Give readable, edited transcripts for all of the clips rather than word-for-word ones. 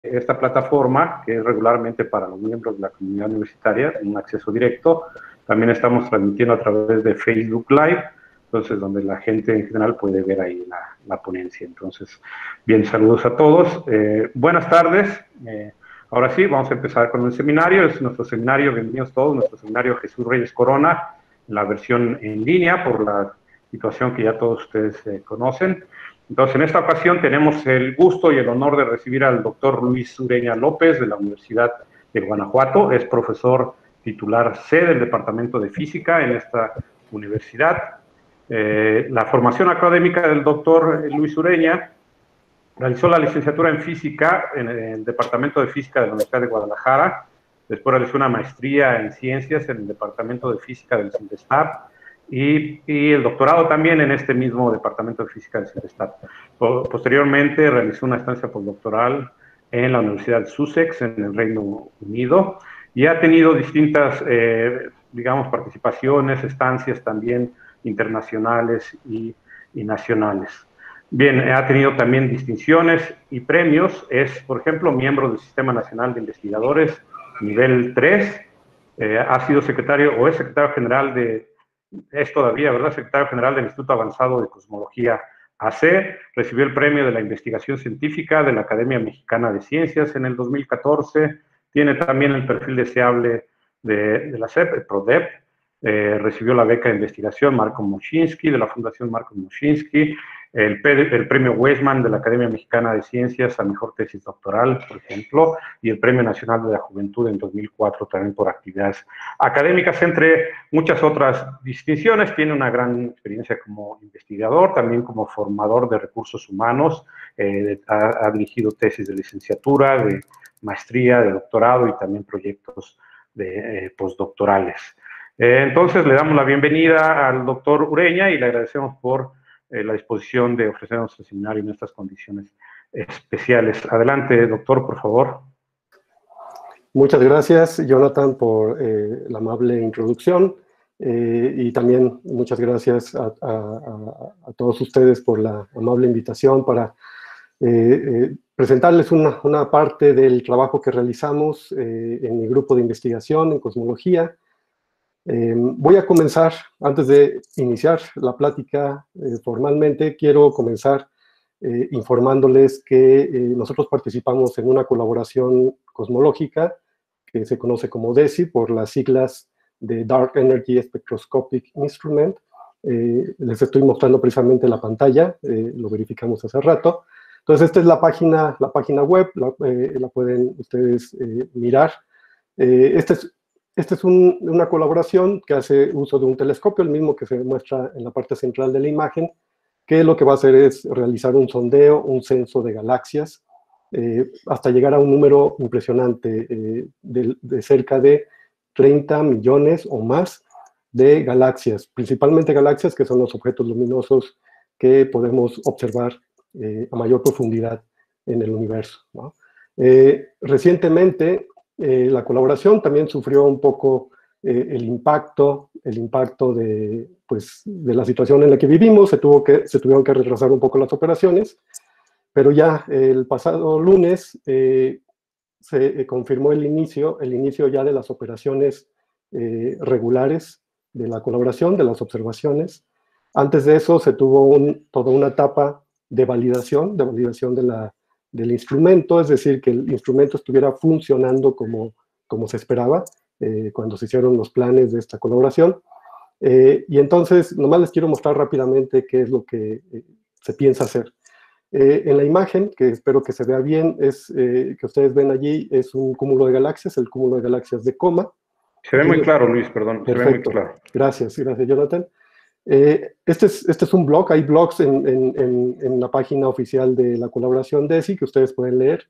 esta plataforma, que es regularmente para los miembros de la comunidad universitaria, un acceso directo. También estamos transmitiendo a través de Facebook Live, entonces donde la gente en general puede ver ahí la ponencia. Entonces, bien, saludos a todos. Buenas tardes. Ahora sí, vamos a empezar con el seminario. Es nuestro seminario, bienvenidos todos, nuestro seminario Jesús Reyes Corona, la versión en línea por la situación que ya todos ustedes conocen. Entonces, en esta ocasión tenemos el gusto y el honor de recibir al doctor Luis Ureña López de la Universidad de Guanajuato. Es profesor titular C del Departamento de Física en esta universidad. La formación académica del doctor Luis Ureña: realizó la licenciatura en Física en el Departamento de Física de la Universidad de Guadalajara. Después realizó una maestría en Ciencias en el Departamento de Física del CINDESTAP y el doctorado también en este mismo Departamento de Física del CINDESTAP. Posteriormente realizó una estancia postdoctoral en la Universidad de Sussex, en el Reino Unido, y ha tenido distintas, digamos, participaciones, estancias también internacionales y nacionales. Bien, ha tenido también distinciones y premios. Es, por ejemplo, miembro del Sistema Nacional de Investigadores nivel 3. Ha sido secretario, o es secretario general es todavía, ¿verdad? Secretario general del Instituto Avanzado de Cosmología AC. Recibió el premio de la investigación científica de la Academia Mexicana de Ciencias en el 2014. Tiene también el perfil deseable de la CEP, el PRODEP. Recibió la beca de investigación Marco Moschinsky de la Fundación Marco Moschinsky, el premio Weizmann de la Academia Mexicana de Ciencias a mejor tesis doctoral, por ejemplo, y el Premio Nacional de la Juventud en 2004 también por actividades académicas, entre muchas otras distinciones. Tiene una gran experiencia como investigador, también como formador de recursos humanos. Ha dirigido tesis de licenciatura, de maestría, de doctorado y también proyectos postdoctorales. Entonces, le damos la bienvenida al doctor Ureña y le agradecemos por la disposición de ofrecernos el seminario en estas condiciones especiales. Adelante, doctor, por favor. Muchas gracias, Jonathan, por la amable introducción y también muchas gracias a todos ustedes por la amable invitación para presentarles una parte del trabajo que realizamos en mi grupo de investigación en cosmología. Voy a comenzar, antes de iniciar la plática formalmente, quiero comenzar informándoles que nosotros participamos en una colaboración cosmológica que se conoce como DESI por las siglas de Dark Energy Spectroscopic Instrument. Les estoy mostrando precisamente la pantalla, lo verificamos hace rato. Entonces, esta es la página web, la pueden ustedes mirar. Esta es una colaboración que hace uso de un telescopio, el mismo que se muestra en la parte central de la imagen, que lo que va a hacer es realizar un sondeo, un censo de galaxias, hasta llegar a un número impresionante de cerca de 30 millones o más de galaxias, principalmente galaxias que son los objetos luminosos que podemos observar a mayor profundidad en el universo, ¿no? Recientemente, la colaboración también sufrió un poco el impacto de la situación en la que vivimos. Se tuvieron que retrasar un poco las operaciones, pero ya el pasado lunes se confirmó el inicio ya de las operaciones regulares de la colaboración, de las observaciones. Antes de eso se tuvo toda una etapa de validación del instrumento, es decir, que el instrumento estuviera funcionando como se esperaba cuando se hicieron los planes de esta colaboración. Y entonces, nomás les quiero mostrar rápidamente qué es lo que se piensa hacer. En la imagen, que espero que se vea bien, que ustedes ven allí, es un cúmulo de galaxias, el cúmulo de galaxias de Coma. Se ve muy claro, Luis, perdón. Perfecto. Se ve muy claro. Gracias, Jonathan. Este es un blog, hay blogs en la página oficial de la colaboración DESI que ustedes pueden leer.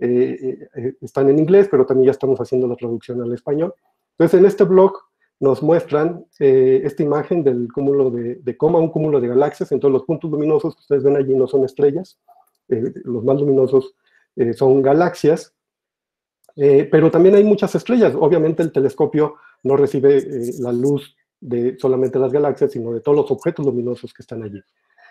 Están en inglés, pero también ya estamos haciendo la traducción al español. Entonces, en este blog nos muestran esta imagen del cúmulo de Coma, un cúmulo de galaxias. Entonces, los puntos luminosos que ustedes ven allí no son estrellas, los más luminosos son galaxias, pero también hay muchas estrellas. Obviamente, el telescopio no recibe la luz de solamente las galaxias, sino de todos los objetos luminosos que están allí.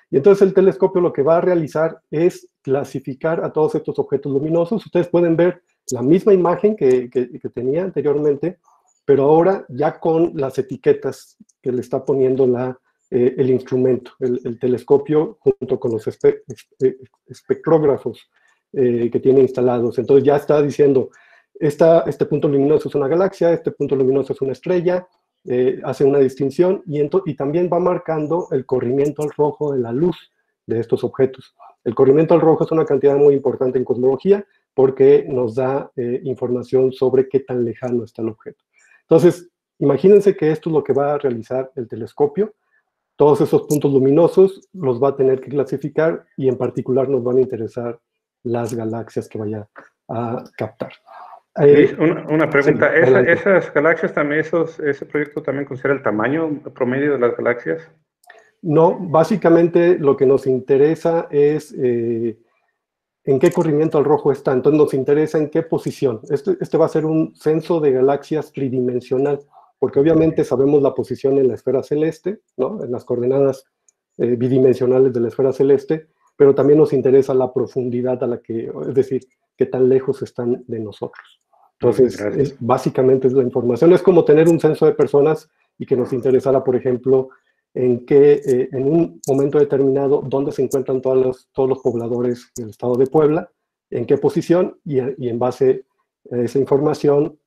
Y entonces el telescopio lo que va a realizar es clasificar a todos estos objetos luminosos. Ustedes pueden ver la misma imagen que tenía anteriormente, pero ahora ya con las etiquetas que le está poniendo el instrumento, el telescopio, junto con los espectrógrafos que tiene instalados. Entonces ya está diciendo, este punto luminoso es una galaxia, este punto luminoso es una estrella, hace una distinción y también va marcando el corrimiento al rojo de la luz de estos objetos. El corrimiento al rojo es una cantidad muy importante en cosmología porque nos da información sobre qué tan lejano está el objeto. Entonces, imagínense que esto es lo que va a realizar el telescopio. Todos esos puntos luminosos los va a tener que clasificar y en particular nos van a interesar las galaxias que vaya a captar. Luis, una pregunta. Sí, ¿Esas galaxias también, ese proyecto también considera el tamaño promedio de las galaxias? No, básicamente lo que nos interesa es en qué corrimiento al rojo está. Entonces nos interesa en qué posición. Este va a ser un censo de galaxias tridimensional, porque obviamente sabemos la posición en la esfera celeste, ¿no? En las coordenadas bidimensionales de la esfera celeste, pero también nos interesa la profundidad a la que, es decir, qué tan lejos están de nosotros. Entonces, básicamente es la información. Es como tener un censo de personas y que nos interesara, por ejemplo, en un momento determinado, dónde se encuentran todos los pobladores del estado de Puebla, en qué posición, y en base a esa información,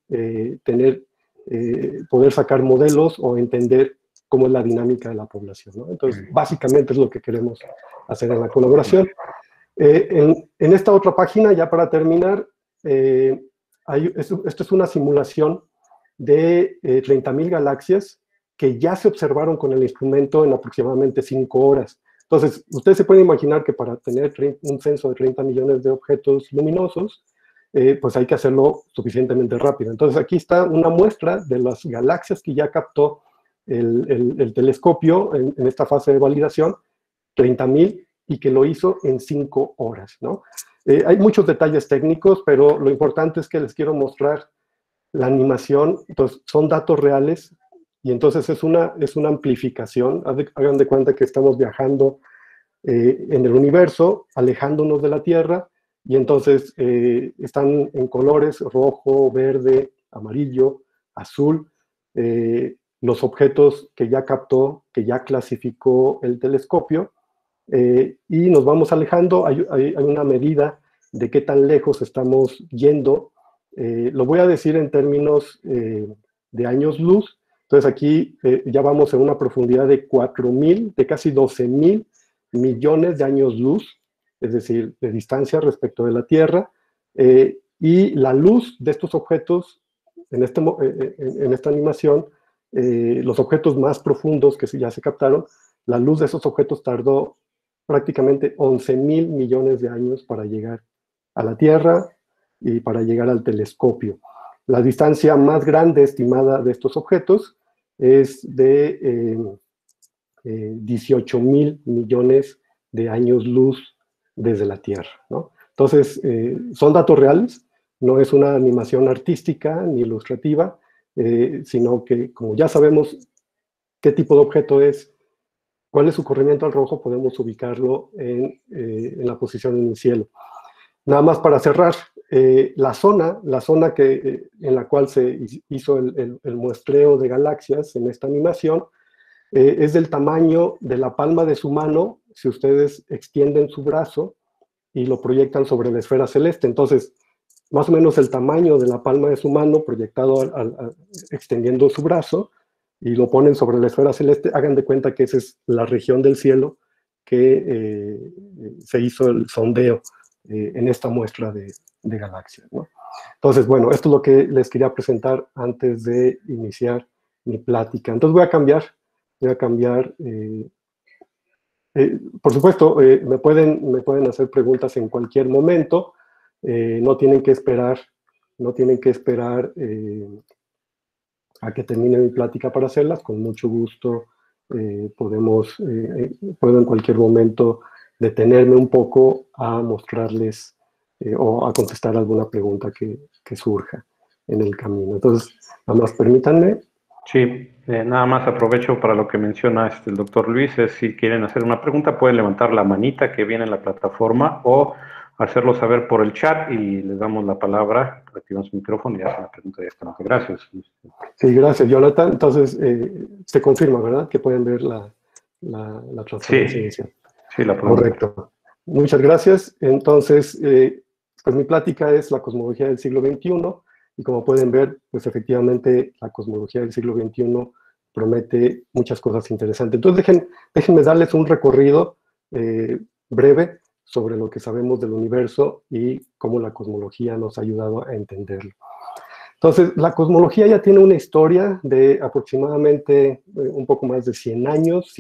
poder sacar modelos o entender cómo es la dinámica de la población, ¿no? Entonces, básicamente es lo que queremos hacer en la colaboración. En esta otra página, ya para terminar, esto es una simulación de 30.000 galaxias que ya se observaron con el instrumento en aproximadamente 5 horas. Entonces, ustedes se pueden imaginar que para tener un censo de 30 millones de objetos luminosos, pues hay que hacerlo suficientemente rápido. Entonces, aquí está una muestra de las galaxias que ya captó el telescopio en esta fase de validación, 30.000, y que lo hizo en 5 horas, ¿no? Hay muchos detalles técnicos, pero lo importante es que les quiero mostrar la animación. Entonces, son datos reales, y entonces es una amplificación. Hagan de cuenta que estamos viajando en el universo, alejándonos de la Tierra, y entonces están en colores rojo, verde, amarillo, azul, los objetos que ya captó, que ya clasificó el telescopio, y nos vamos alejando. Hay una medida de qué tan lejos estamos yendo. Lo voy a decir en términos de años luz. Entonces aquí ya vamos en una profundidad de 4.000, de casi 12.000 millones de años luz, es decir, de distancia respecto de la Tierra, y la luz de estos objetos, en esta animación, los objetos más profundos que ya se captaron, la luz de esos objetos tardó prácticamente 11.000 millones de años para llegar a la Tierra y para llegar al telescopio. La distancia más grande estimada de estos objetos es de 18.000 millones de años luz desde la Tierra, ¿no? Entonces, son datos reales, no es una animación artística ni ilustrativa, sino que como ya sabemos qué tipo de objeto es, cuál es su corrimiento al rojo, podemos ubicarlo en la posición en el cielo. Nada más para cerrar, la zona en la cual se hizo el muestreo de galaxias en esta animación es del tamaño de la palma de su mano si ustedes extienden su brazo y lo proyectan sobre la esfera celeste. Entonces, más o menos el tamaño de la palma de su mano proyectado extendiendo su brazo, y lo ponen sobre la esfera celeste. Hagan de cuenta que esa es la región del cielo que se hizo el sondeo en esta muestra de galaxias, ¿no? Entonces, bueno, esto es lo que les quería presentar antes de iniciar mi plática. Entonces voy a cambiar, por supuesto, me pueden hacer preguntas en cualquier momento, no tienen que esperar a que termine mi plática para hacerlas. Con mucho gusto puedo en cualquier momento detenerme un poco a mostrarles o a contestar alguna pregunta que surja en el camino. Entonces, nada más permítanme. Sí, nada más aprovecho para lo que menciona el doctor Luis, es si quieren hacer una pregunta pueden levantar la manita que viene en la plataforma o hacerlo saber por el chat y les damos la palabra, activamos su micrófono y hacen la pregunta directamente. Gracias. Sí, gracias, Jonathan. Entonces, se confirma, ¿verdad? Que pueden ver la transparencia Sí, inicial. sí, la podemos ver. Correcto. Muchas gracias. Entonces, pues mi plática es la cosmología del siglo XXI y como pueden ver, pues efectivamente la cosmología del siglo XXI promete muchas cosas interesantes. Entonces, déjenme darles un recorrido breve sobre lo que sabemos del universo y cómo la cosmología nos ha ayudado a entenderlo. Entonces, la cosmología ya tiene una historia de aproximadamente un poco más de 100 años,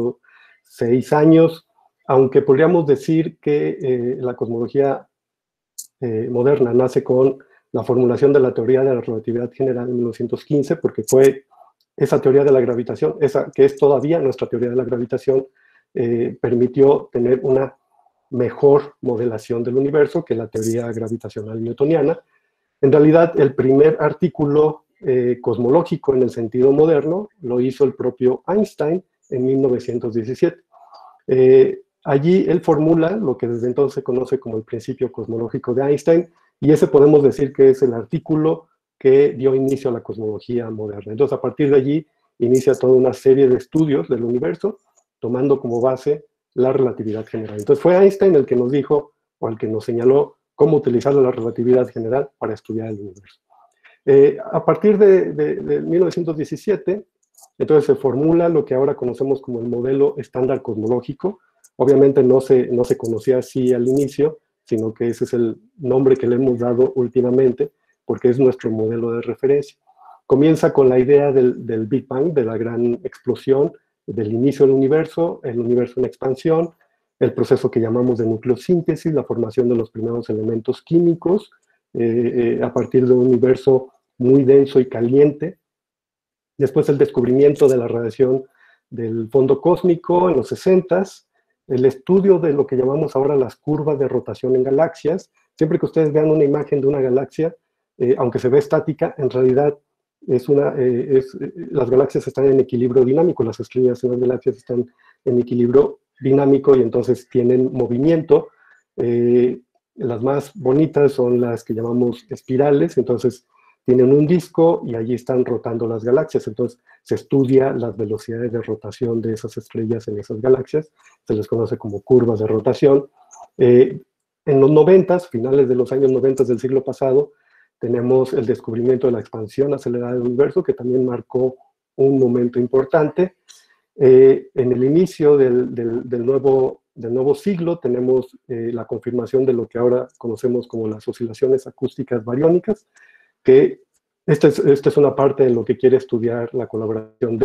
106 años, aunque podríamos decir que la cosmología moderna nace con la formulación de la teoría de la relatividad general en 1915, porque fue esa teoría de la gravitación, esa que es todavía nuestra teoría de la gravitación, permitió tener una mejor modelación del universo que la teoría gravitacional newtoniana. En realidad, el primer artículo cosmológico en el sentido moderno lo hizo el propio Einstein en 1917. Allí él formula lo que desde entonces se conoce como el principio cosmológico de Einstein, y ese podemos decir que es el artículo que dio inicio a la cosmología moderna. Entonces, a partir de allí, inicia toda una serie de estudios del universo, tomando como base la relatividad general. Entonces, fue Einstein el que nos dijo, o el que nos señaló, cómo utilizar la relatividad general para estudiar el universo. A partir de 1917, entonces se formula lo que ahora conocemos como el modelo estándar cosmológico. Obviamente no se conocía así al inicio, sino que ese es el nombre que le hemos dado últimamente, porque es nuestro modelo de referencia. Comienza con la idea del Big Bang, de la gran explosión, del inicio del universo, el universo en expansión, el proceso que llamamos de nucleosíntesis, la formación de los primeros elementos químicos, a partir de un universo muy denso y caliente. Después el descubrimiento de la radiación del fondo cósmico en los 60s, el estudio de lo que llamamos ahora las curvas de rotación en galaxias. Siempre que ustedes vean una imagen de una galaxia, aunque se ve estática, en realidad las galaxias están en equilibrio dinámico, las estrellas en las galaxias están en equilibrio dinámico y entonces tienen movimiento. Las más bonitas son las que llamamos espirales, entonces tienen un disco y allí están rotando las galaxias, entonces se estudia las velocidades de rotación de esas estrellas en esas galaxias, se les conoce como curvas de rotación. En los 90, finales de los años 90 del siglo pasado, tenemos el descubrimiento de la expansión acelerada del universo, que también marcó un momento importante. En el inicio del nuevo siglo tenemos la confirmación de lo que ahora conocemos como las oscilaciones acústicas bariónicas, que esta es una parte de lo que quiere estudiar la colaboración.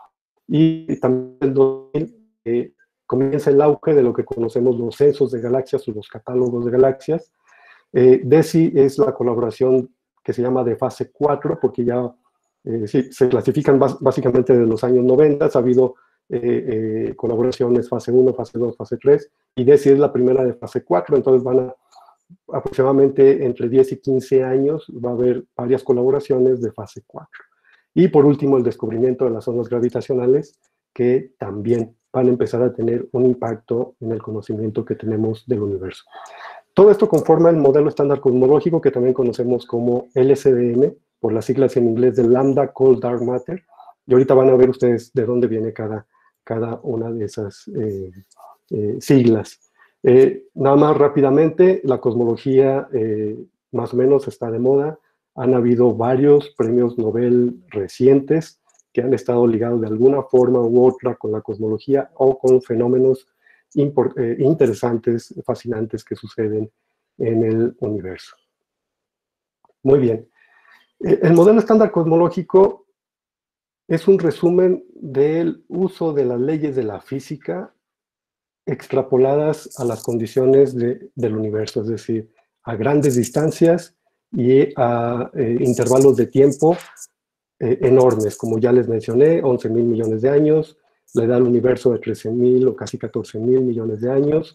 Y también en 2000 comienza el auge de lo que conocemos los censos de galaxias o los catálogos de galaxias. DESI es la colaboración que se llama de fase 4, porque ya sí, se clasifican básicamente de los años 90, ha habido colaboraciones fase 1, fase 2, fase 3, y DESI es la primera de fase 4, entonces van a aproximadamente entre 10 y 15 años va a haber varias colaboraciones de fase 4. Y por último, el descubrimiento de las ondas gravitacionales, que también van a empezar a tener un impacto en el conocimiento que tenemos del universo. Todo esto conforma el modelo estándar cosmológico que también conocemos como LSDM, por las siglas en inglés de Lambda Cold Dark Matter. Y ahorita van a ver ustedes de dónde viene cada una de esas siglas. Nada más rápidamente, la cosmología más o menos está de moda. Han habido varios premios Nobel recientes que han estado ligados de alguna forma u otra con la cosmología o con fenómenos interesantes, fascinantes que suceden en el universo. Muy bien. El modelo estándar cosmológico es un resumen del uso de las leyes de la física extrapoladas a las condiciones del universo, es decir, a grandes distancias y a intervalos de tiempo enormes, como ya les mencioné, 11.000 millones de años, la edad del universo de 13.000 o casi 14.000 millones de años,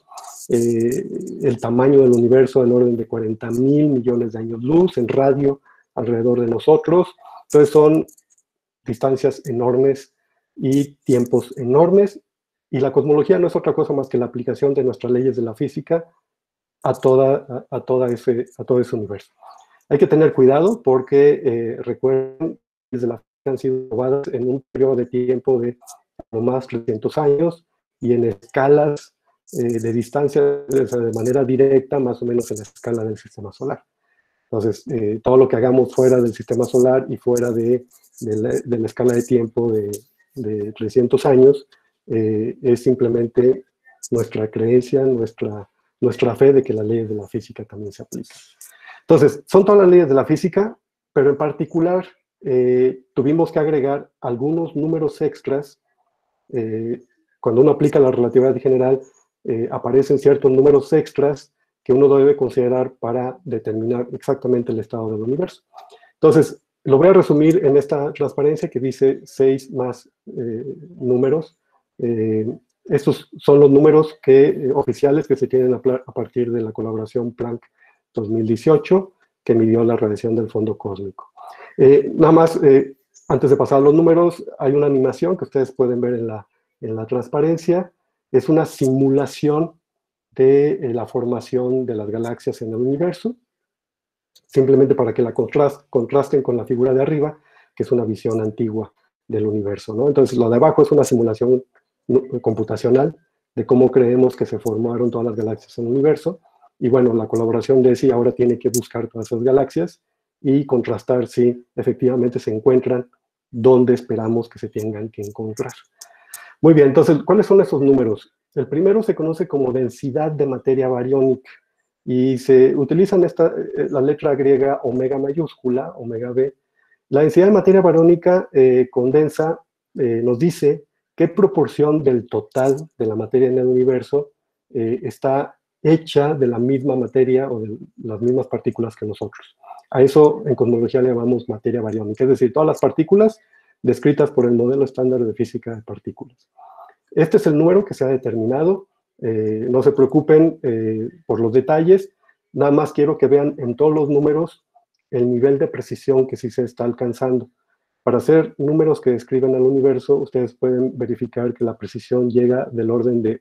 el tamaño del universo en orden de 40.000 millones de años luz, en radio alrededor de nosotros. Entonces son distancias enormes y tiempos enormes, y la cosmología no es otra cosa más que la aplicación de nuestras leyes de la física a todo ese universo. Hay que tener cuidado porque, recuerden, desde la física han sido probadas en un periodo de tiempo de como más de 300 años y en escalas de distancia, de manera directa, más o menos en la escala del sistema solar. Entonces, todo lo que hagamos fuera del sistema solar y fuera de la escala de tiempo de 300 años es simplemente nuestra creencia, nuestra fe de que las leyes de la física también se aplican. Entonces, son todas las leyes de la física, pero en particular tuvimos que agregar algunos números extras. Cuando uno aplica la relatividad general, aparecen ciertos números extras que uno debe considerar para determinar exactamente el estado del universo. Entonces, lo voy a resumir en esta transparencia que dice 6 más números. Estos son los números oficiales que se tienen a partir de la colaboración Planck 2018, que midió la radiación del fondo cósmico. Nada más, antes de pasar a los números, hay una animación que ustedes pueden ver en la transparencia. Es una simulación de la formación de las galaxias en el universo, simplemente para que la contrasten con la figura de arriba, que es una visión antigua del universo, ¿no? Entonces, lo de abajo es una simulación computacional de cómo creemos que se formaron todas las galaxias en el universo, y bueno, la colaboración de ESI ahora tiene que buscar todas esas galaxias y contrastar si efectivamente se encuentran donde esperamos que se tengan que encontrar. Muy bien, entonces, ¿cuáles son esos números? El primero se conoce como densidad de materia bariónica y se utilizan la letra griega omega mayúscula, omega B. La densidad de materia bariónica condensa, nos dice qué proporción del total de la materia en el universo está hecha de la misma materia o de las mismas partículas que nosotros. A eso en cosmología le llamamos materia bariónica, es decir, todas las partículas descritas por el modelo estándar de física de partículas. Este es el número que se ha determinado. No se preocupen por los detalles. Nada más quiero que vean en todos los números el nivel de precisión que sí se está alcanzando. Para hacer números que describen al universo, ustedes pueden verificar que la precisión llega del orden de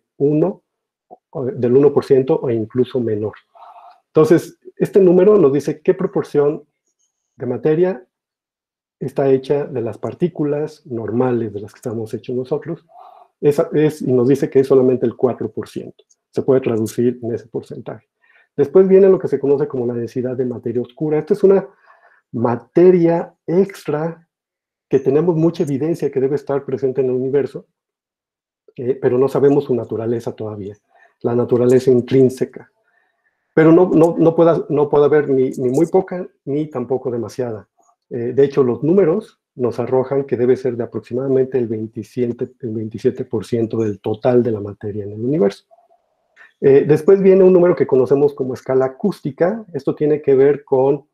1% o incluso menor. Entonces, este número nos dice qué proporción de materia está hecha de las partículas normales de las que estamos hechos nosotros, y nos dice que es solamente el 4%. Se puede traducir en ese porcentaje. Después viene lo que se conoce como la densidad de materia oscura. Esta es una materia extra que tenemos mucha evidencia que debe estar presente en el universo, pero no sabemos su naturaleza todavía, la naturaleza intrínseca. Pero no puede haber ni muy poca ni tampoco demasiada. De hecho, los números nos arrojan que debe ser de aproximadamente el 27% del total de la materia en el universo. Después viene un número que conocemos como escala acústica. Esto tiene que ver con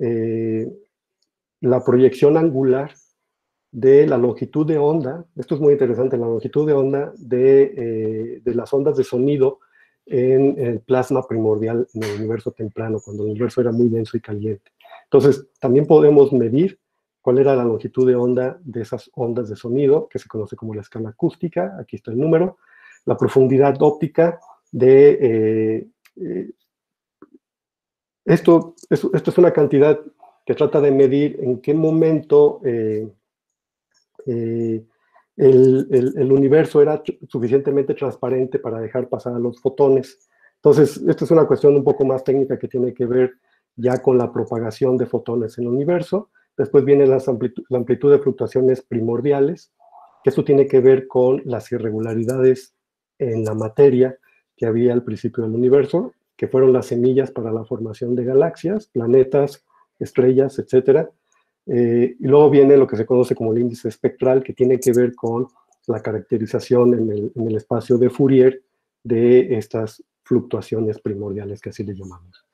la proyección angular de la longitud de onda. Esto es muy interesante, la longitud de onda de las ondas de sonido en el plasma primordial en el universo temprano, cuando el universo era muy denso y caliente. Entonces, también podemos medir cuál era la longitud de onda de esas ondas de sonido, que se conoce como la escala acústica. Aquí está el número. La profundidad óptica de... esto es una cantidad que trata de medir en qué momento el universo era suficientemente transparente para dejar pasar a los fotones. Entonces, esta es una cuestión un poco más técnica que tiene que ver ya con la propagación de fotones en el universo. Después viene la amplitud de fluctuaciones primordiales, que esto tiene que ver con las irregularidades en la materia que había al principio del universo, que fueron las semillas para la formación de galaxias, planetas, estrellas, etc. Y luego viene lo que se conoce como el índice espectral, que tiene que ver con la caracterización en el espacio de Fourier de estas fluctuaciones primordiales, que así le llamamos.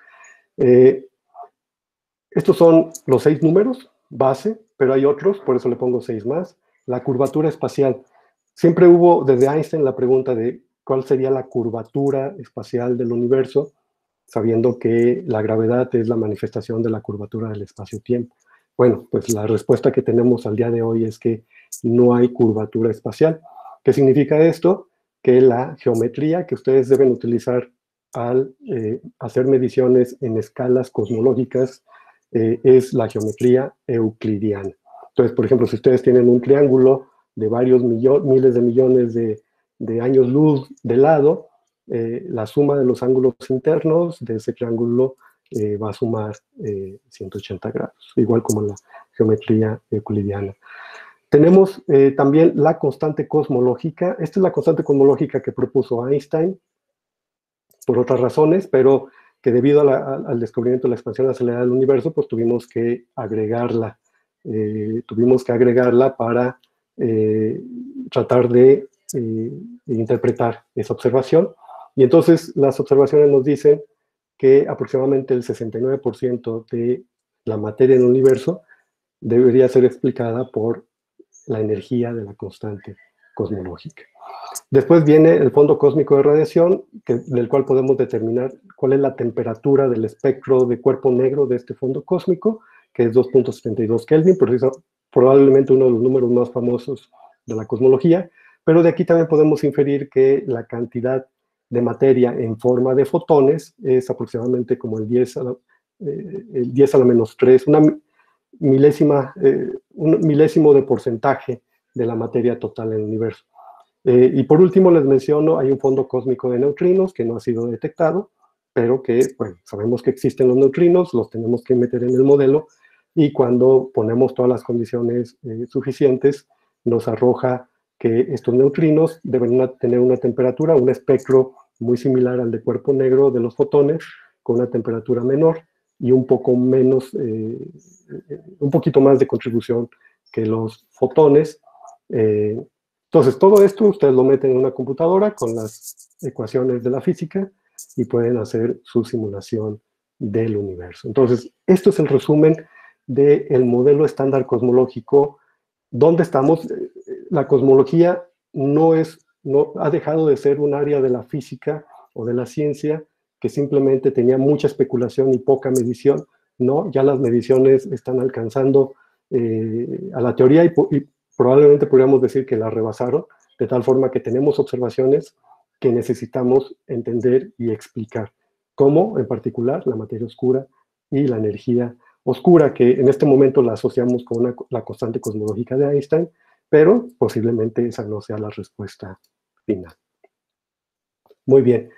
Estos son los 6 números base, pero hay otros, por eso le pongo 6 más. La curvatura espacial. Siempre hubo desde Einstein la pregunta de cuál sería la curvatura espacial del universo, sabiendo que la gravedad es la manifestación de la curvatura del espacio-tiempo. Bueno, pues la respuesta que tenemos al día de hoy es que no hay curvatura espacial. ¿Qué significa esto? Que la geometría que ustedes deben utilizar al hacer mediciones en escalas cosmológicas es la geometría euclidiana. Entonces, por ejemplo, si ustedes tienen un triángulo de varios miles de millones de años luz de lado, la suma de los ángulos internos de ese triángulo va a sumar 180 grados, igual como en la geometría euclidiana. Tenemos también la constante cosmológica. Esta es la constante cosmológica que propuso Einstein por otras razones, pero que debido al descubrimiento de la expansión acelerada del universo, pues tuvimos que agregarla. Para tratar de interpretar esa observación. Y entonces las observaciones nos dicen que aproximadamente el 69% de la materia en el universo debería ser explicada por la energía de la constante cosmológica. Después viene el fondo cósmico de radiación, del cual podemos determinar cuál es la temperatura del espectro de cuerpo negro de este fondo cósmico, que es 2.72 Kelvin, probablemente uno de los números más famosos de la cosmología, pero de aquí también podemos inferir que la cantidad de materia en forma de fotones es aproximadamente como el 10 a la menos 3, un milésimo de porcentaje de la materia total en el universo. Y por último les menciono, hay un fondo cósmico de neutrinos que no ha sido detectado, pero que, bueno, sabemos que existen los neutrinos, los tenemos que meter en el modelo, y cuando ponemos todas las condiciones suficientes, nos arroja que estos neutrinos deben tener una temperatura, un espectro muy similar al de cuerpo negro de los fotones, con una temperatura menor y un poco menos, un poquito más de contribución que los fotones. Entonces, todo esto ustedes lo meten en una computadora con las ecuaciones de la física y pueden hacer su simulación del universo. Entonces, esto es el resumen del modelo estándar cosmológico. ¿Dónde estamos? La cosmología no ha dejado de ser un área de la física o de la ciencia que simplemente tenía mucha especulación y poca medición. No, ya las mediciones están alcanzando a la teoría y probablemente podríamos decir que la rebasaron, de tal forma que tenemos observaciones que necesitamos entender y explicar, como en particular la materia oscura y la energía oscura, que en este momento la asociamos con la constante cosmológica de Einstein, pero posiblemente esa no sea la respuesta final. Muy bien.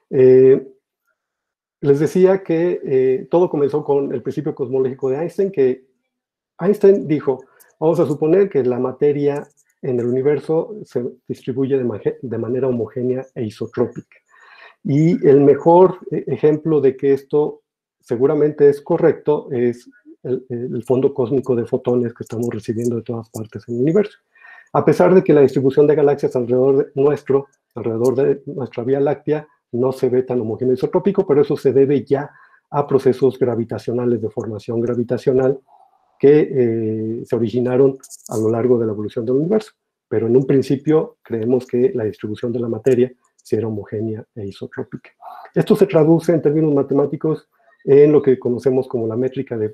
Les decía que todo comenzó con el principio cosmológico de Einstein, que Einstein dijo, vamos a suponer que la materia en el universo se distribuye de manera homogénea e isotrópica. Y el mejor ejemplo de que esto seguramente es correcto es el fondo cósmico de fotones que estamos recibiendo de todas partes en el universo. A pesar de que la distribución de galaxias alrededor de nuestra Vía Láctea, no se ve tan homogéneo isotrópico, pero eso se debe ya a procesos gravitacionales, de formación gravitacional, que se originaron a lo largo de la evolución del universo. Pero en un principio creemos que la distribución de la materia sí era homogénea e isotrópica. Esto se traduce en términos matemáticos en lo que conocemos como la métrica de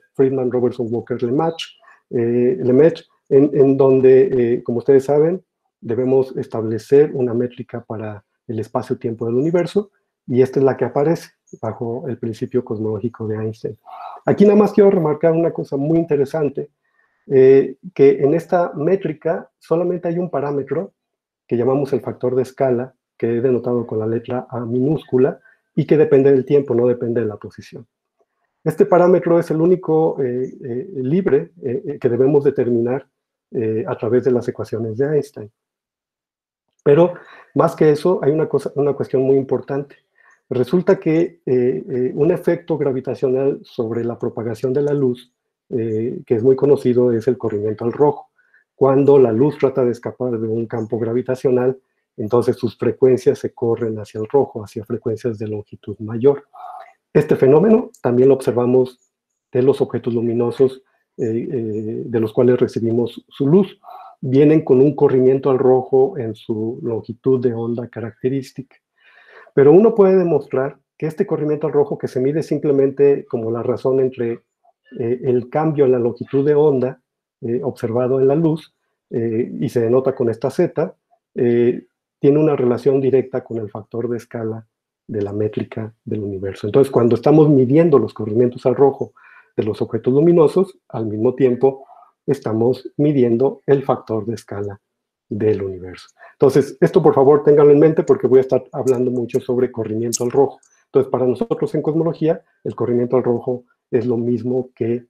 Friedman-Robertson-Walker-Lemaitre, en donde, como ustedes saben, debemos establecer una métrica para el espacio-tiempo del universo, y esta es la que aparece bajo el principio cosmológico de Einstein. Aquí nada más quiero remarcar una cosa muy interesante, que en esta métrica solamente hay un parámetro que llamamos el factor de escala, que he denotado con la letra A minúscula, y que depende del tiempo, no depende de la posición. Este parámetro es el único libre que debemos determinar a través de las ecuaciones de Einstein. Pero más que eso, hay una cuestión muy importante. Resulta que un efecto gravitacional sobre la propagación de la luz, que es muy conocido, es el corrimiento al rojo. Cuando la luz trata de escapar de un campo gravitacional, entonces sus frecuencias se corren hacia el rojo, hacia frecuencias de longitud mayor. Este fenómeno también lo observamos de los objetos luminosos de los cuales recibimos su luz. Vienen con un corrimiento al rojo en su longitud de onda característica. Pero uno puede demostrar que este corrimiento al rojo, que se mide simplemente como la razón entre el cambio en la longitud de onda observado en la luz, y se denota con esta Z, tiene una relación directa con el factor de escala de la métrica del universo. Entonces, cuando estamos midiendo los corrimientos al rojo de los objetos luminosos, al mismo tiempo estamos midiendo el factor de escala del universo. Entonces, esto por favor ténganlo en mente porque voy a estar hablando mucho sobre corrimiento al rojo. Entonces, para nosotros en cosmología, el corrimiento al rojo es lo mismo que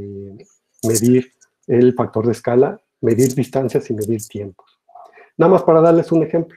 medir el factor de escala, medir distancias y medir tiempos. Nada más para darles un ejemplo.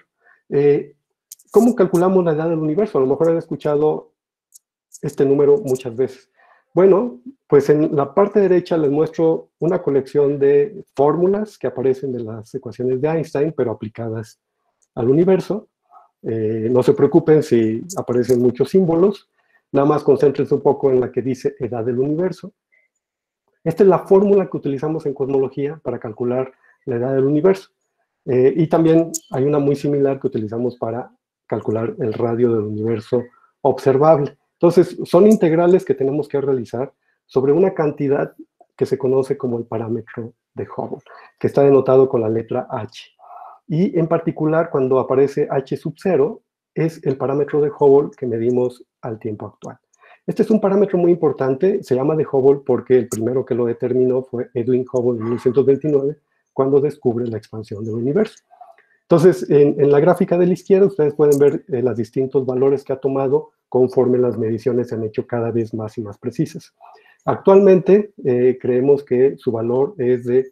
¿Cómo calculamos la edad del universo? A lo mejor han escuchado este número muchas veces. Bueno, pues en la parte derecha les muestro una colección de fórmulas que aparecen de las ecuaciones de Einstein, pero aplicadas al universo. No se preocupen si aparecen muchos símbolos, nada más concéntrense un poco en la que dice edad del universo. Esta es la fórmula que utilizamos en cosmología para calcular la edad del universo. Y también hay una muy similar que utilizamos para calcular el radio del universo observable. Entonces, son integrales que tenemos que realizar sobre una cantidad que se conoce como el parámetro de Hubble, que está denotado con la letra H. Y en particular, cuando aparece H sub 0, es el parámetro de Hubble que medimos al tiempo actual. Este es un parámetro muy importante, se llama de Hubble porque el primero que lo determinó fue Edwin Hubble en 1929, cuando descubre la expansión del universo. Entonces, en la gráfica de la izquierda, ustedes pueden ver los distintos valores que ha tomado conforme las mediciones se han hecho cada vez más y más precisas. Actualmente, creemos que su valor es de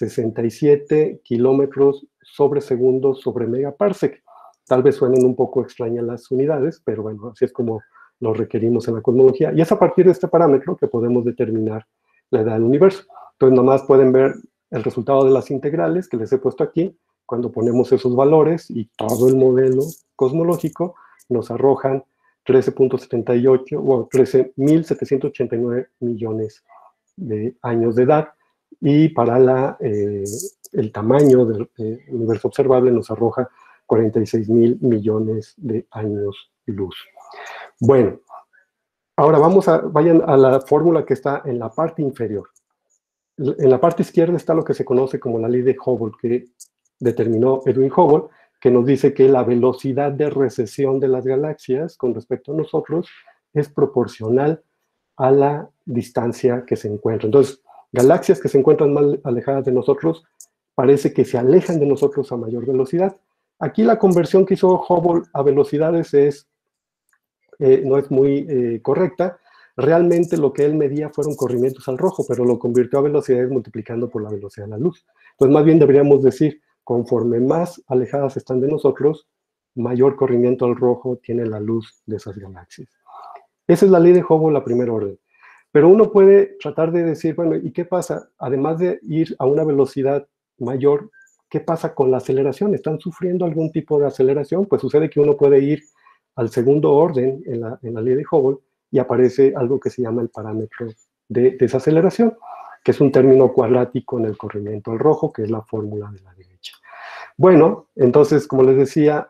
67 kilómetros sobre segundo sobre megaparsec. Tal vez suenen un poco extrañas las unidades, pero bueno, así es como lo requerimos en la cosmología. Y es a partir de este parámetro que podemos determinar la edad del universo. Entonces, nomás pueden ver el resultado de las integrales que les he puesto aquí. Cuando ponemos esos valores y todo el modelo cosmológico, nos arrojan 13.78 o 13.789 millones de años de edad. Y para el tamaño del universo observable nos arroja 46.000 millones de años luz. Bueno, ahora vayan a la fórmula que está en la parte inferior. En la parte izquierda está lo que se conoce como la ley de Hubble, que determinó Edwin Hubble, que nos dice que la velocidad de recesión de las galaxias con respecto a nosotros es proporcional a la distancia que se encuentra. Entonces, galaxias que se encuentran más alejadas de nosotros parece que se alejan de nosotros a mayor velocidad. Aquí la conversión que hizo Hubble a velocidades no es muy correcta. Realmente lo que él medía fueron corrimientos al rojo, pero lo convirtió a velocidades multiplicando por la velocidad de la luz. Entonces, más bien deberíamos decir, conforme más alejadas están de nosotros, mayor corrimiento al rojo tiene la luz de esas galaxias. Esa es la ley de Hubble, la primera orden. Pero uno puede tratar de decir, bueno, ¿y qué pasa? Además de ir a una velocidad mayor, ¿qué pasa con la aceleración? ¿Están sufriendo algún tipo de aceleración? Pues sucede que uno puede ir al segundo orden en la ley de Hubble y aparece algo que se llama el parámetro de desaceleración, que es un término cuadrático en el corrimiento al rojo, que es la fórmula de la derecha. Bueno, entonces, como les decía,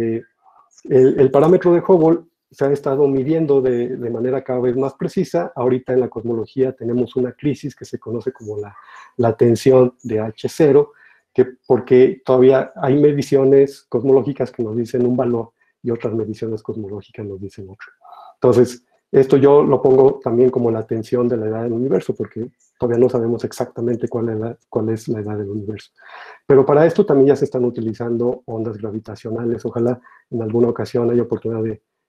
el parámetro de Hubble se ha estado midiendo de manera cada vez más precisa. Ahorita en la cosmología tenemos una crisis que se conoce como la tensión de H0, porque todavía hay mediciones cosmológicas que nos dicen un valor y otras mediciones cosmológicas nos dicen otro. Entonces, esto yo lo pongo también como la tensión de la edad del universo, porque todavía no sabemos exactamente cuál es la edad del universo. Pero para esto también ya se están utilizando ondas gravitacionales. Ojalá en alguna ocasión haya oportunidad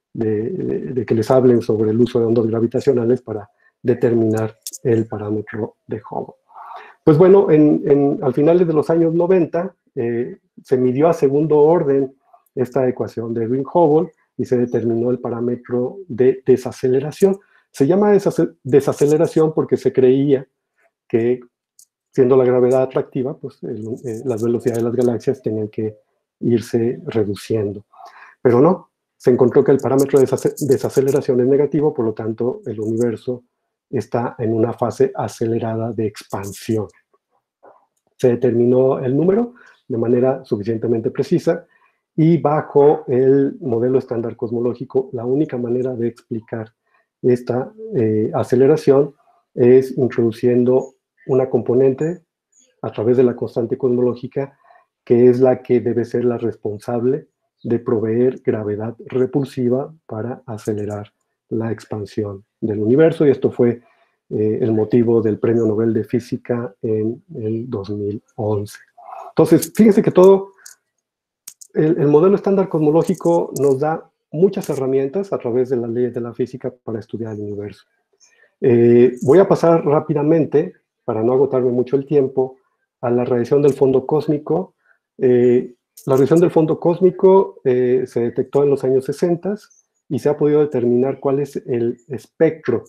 de que les hablen sobre el uso de ondas gravitacionales para determinar el parámetro de Hubble. Pues bueno, al finales de los años 90 se midió a segundo orden esta ecuación de Edwin Hubble y se determinó el parámetro de desaceleración. Se llama desaceleración porque se creía que, siendo la gravedad atractiva, pues las velocidades de las galaxias tenían que irse reduciendo. Pero no, se encontró que el parámetro de desaceleración es negativo, por lo tanto, el universo está en una fase acelerada de expansión. Se determinó el número de manera suficientemente precisa y bajo el modelo estándar cosmológico, la única manera de explicar esta aceleración es introduciendo una componente a través de la constante cosmológica que es la que debe ser la responsable de proveer gravedad repulsiva para acelerar la expansión del universo, y esto fue el motivo del Premio Nobel de Física en el 2011. Entonces, fíjense que todo el modelo estándar cosmológico nos da muchas herramientas a través de las leyes de la física para estudiar el universo. Voy a pasar rápidamente, para no agotarme mucho el tiempo, a la radiación del fondo cósmico. La radiación del fondo cósmico se detectó en los años 60 y se ha podido determinar cuál es el espectro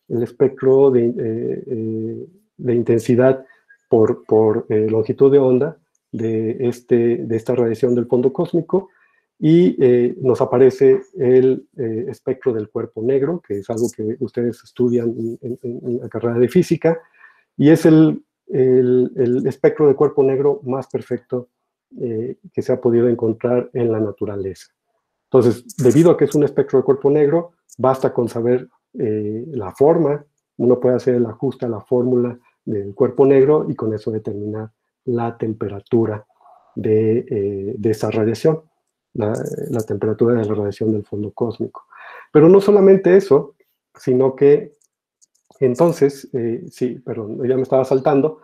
de intensidad por longitud de onda de esta radiación del fondo cósmico, y nos aparece el espectro del cuerpo negro, que es algo que ustedes estudian en la carrera de física, y es el espectro de cuerpo negro más perfecto que se ha podido encontrar en la naturaleza. Entonces, debido a que es un espectro de cuerpo negro, basta con saber la forma, uno puede hacer el ajuste a la fórmula del cuerpo negro y con eso determinar la temperatura de esa radiación, la temperatura de la radiación del fondo cósmico. Pero no solamente eso, sino que entonces, sí, perdón, ya me estaba saltando,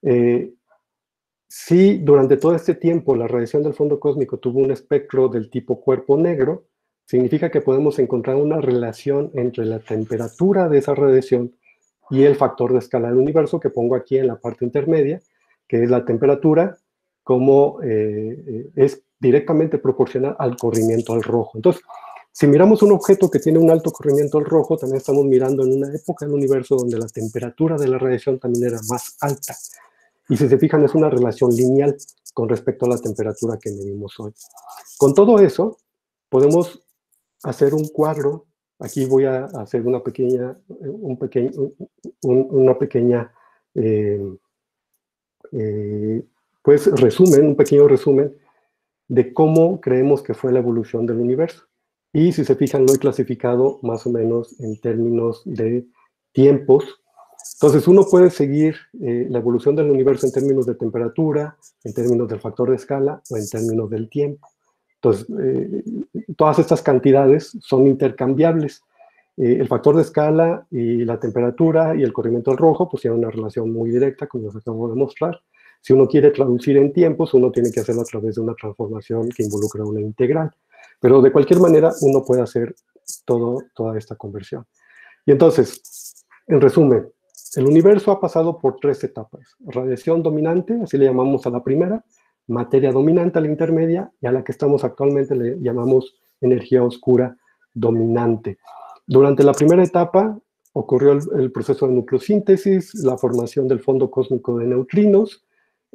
si durante todo este tiempo la radiación del fondo cósmico tuvo un espectro del tipo cuerpo negro, significa que podemos encontrar una relación entre la temperatura de esa radiación y el factor de escala del universo, que pongo aquí en la parte intermedia, que es la temperatura, como es directamente proporcional al corrimiento al rojo. Entonces, si miramos un objeto que tiene un alto corrimiento al rojo, también estamos mirando en una época del universo donde la temperatura de la radiación también era más alta. Y si se fijan, es una relación lineal con respecto a la temperatura que medimos hoy. Con todo eso, podemos hacer un cuadro. Aquí voy a hacer un pequeño resumen, un pequeño resumen de cómo creemos que fue la evolución del universo. Y si se fijan, lo he clasificado más o menos en términos de tiempos. Entonces, uno puede seguir la evolución del universo en términos de temperatura, en términos del factor de escala o en términos del tiempo. Entonces, todas estas cantidades son intercambiables. El factor de escala y la temperatura y el corrimiento al rojo pues tienen una relación muy directa, como les acabo de mostrar. Si uno quiere traducir en tiempos, uno tiene que hacerlo a través de una transformación que involucra una integral. Pero de cualquier manera, uno puede hacer toda esta conversión. Y entonces, en resumen, el universo ha pasado por 3 etapas. Radiación dominante, así le llamamos a la primera, materia dominante a la intermedia, y a la que estamos actualmente le llamamos energía oscura dominante. Durante la primera etapa ocurrió el proceso de nucleosíntesis, la formación del fondo cósmico de neutrinos,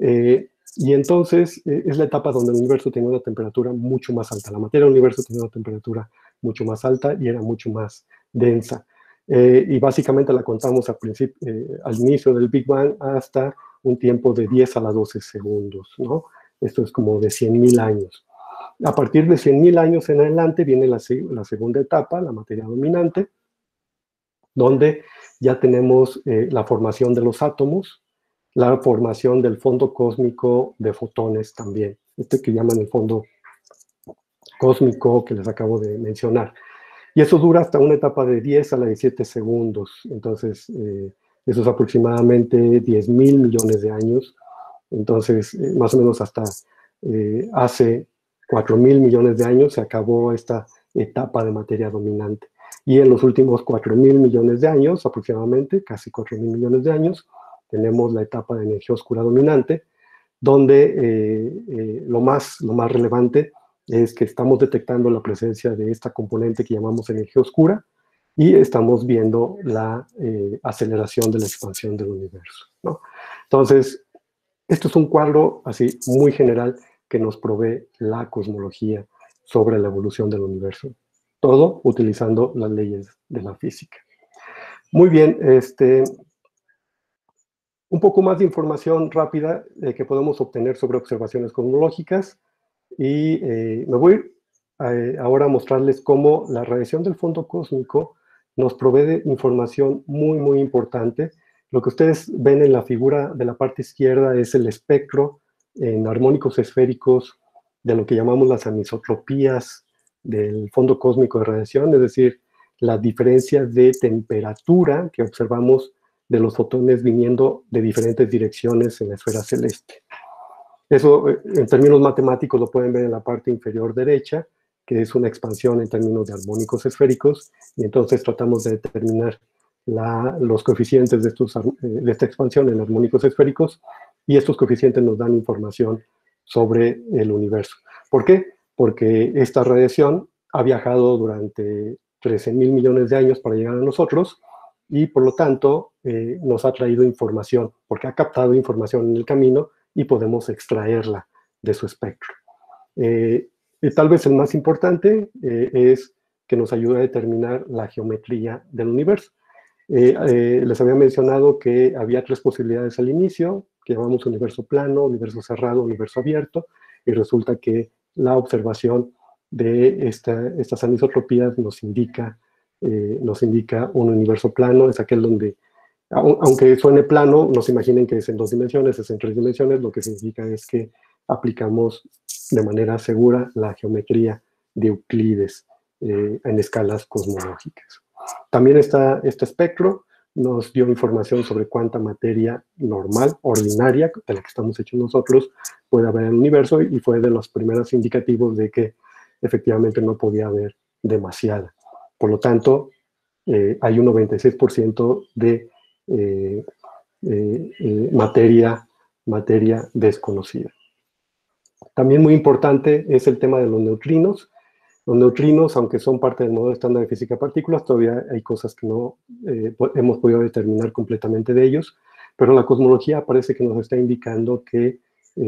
y entonces es la etapa donde el universo tenía una temperatura mucho más alta. La materia del universo tenía una temperatura mucho más alta y era mucho más densa. Y básicamente la contamos al inicio del Big Bang hasta un tiempo de 10 a la 12 segundos, ¿no? Esto es como de 100.000 años. A partir de 100.000 años en adelante viene la segunda etapa, la materia dominante, donde ya tenemos la formación de los átomos, la formación del fondo cósmico de fotones también, que llaman el fondo cósmico que les acabo de mencionar. Y eso dura hasta una etapa de 10 a la 17 segundos. Entonces, eso es aproximadamente 10.000 millones de años. Entonces, más o menos hasta hace 4.000 millones de años se acabó esta etapa de materia dominante. Y en los últimos 4.000 millones de años, aproximadamente, casi 4.000 millones de años, tenemos la etapa de energía oscura dominante, donde lo más relevante es que estamos detectando la presencia de esta componente que llamamos energía oscura y estamos viendo la aceleración de la expansión del universo, ¿no? Entonces, esto es un cuadro así muy general que nos provee la cosmología sobre la evolución del universo. Todo utilizando las leyes de la física. Muy bien, un poco más de información rápida que podemos obtener sobre observaciones cosmológicas. Y me voy ahora a mostrarles cómo la radiación del fondo cósmico nos provee de información muy, muy importante. Lo que ustedes ven en la figura de la parte izquierda es el espectro en armónicos esféricos de lo que llamamos las anisotropías del fondo cósmico de radiación, es decir, la diferencia de temperatura que observamos de los fotones viniendo de diferentes direcciones en la esfera celeste. Eso, en términos matemáticos, lo pueden ver en la parte inferior derecha, que es una expansión en términos de armónicos esféricos, y entonces tratamos de determinar los coeficientes de esta expansión en armónicos esféricos, y estos coeficientes nos dan información sobre el universo. ¿Por qué? Porque esta radiación ha viajado durante 13.000 millones de años para llegar a nosotros, y por lo tanto nos ha traído información, porque ha captado información en el camino y podemos extraerla de su espectro. Y tal vez el más importante es que nos ayuda a determinar la geometría del universo. Les había mencionado que había 3 posibilidades al inicio, que llamamos universo plano, universo cerrado, universo abierto, y resulta que la observación de estas anisotropías nos indica un universo plano, es aquel donde, aunque suene plano, no se imaginen que es en 2 dimensiones, es en 3 dimensiones, lo que significa es que aplicamos de manera segura la geometría de Euclides en escalas cosmológicas. También este espectro nos dio información sobre cuánta materia normal, ordinaria, de la que estamos hechos nosotros, puede haber en el universo, y fue de los primeros indicativos de que efectivamente no podía haber demasiada. Por lo tanto, hay un 96% de materia desconocida. También muy importante es el tema de los neutrinos. Los neutrinos, aunque son parte del modelo estándar de física de partículas, todavía hay cosas que no hemos podido determinar completamente de ellos, pero la cosmología parece que nos está indicando que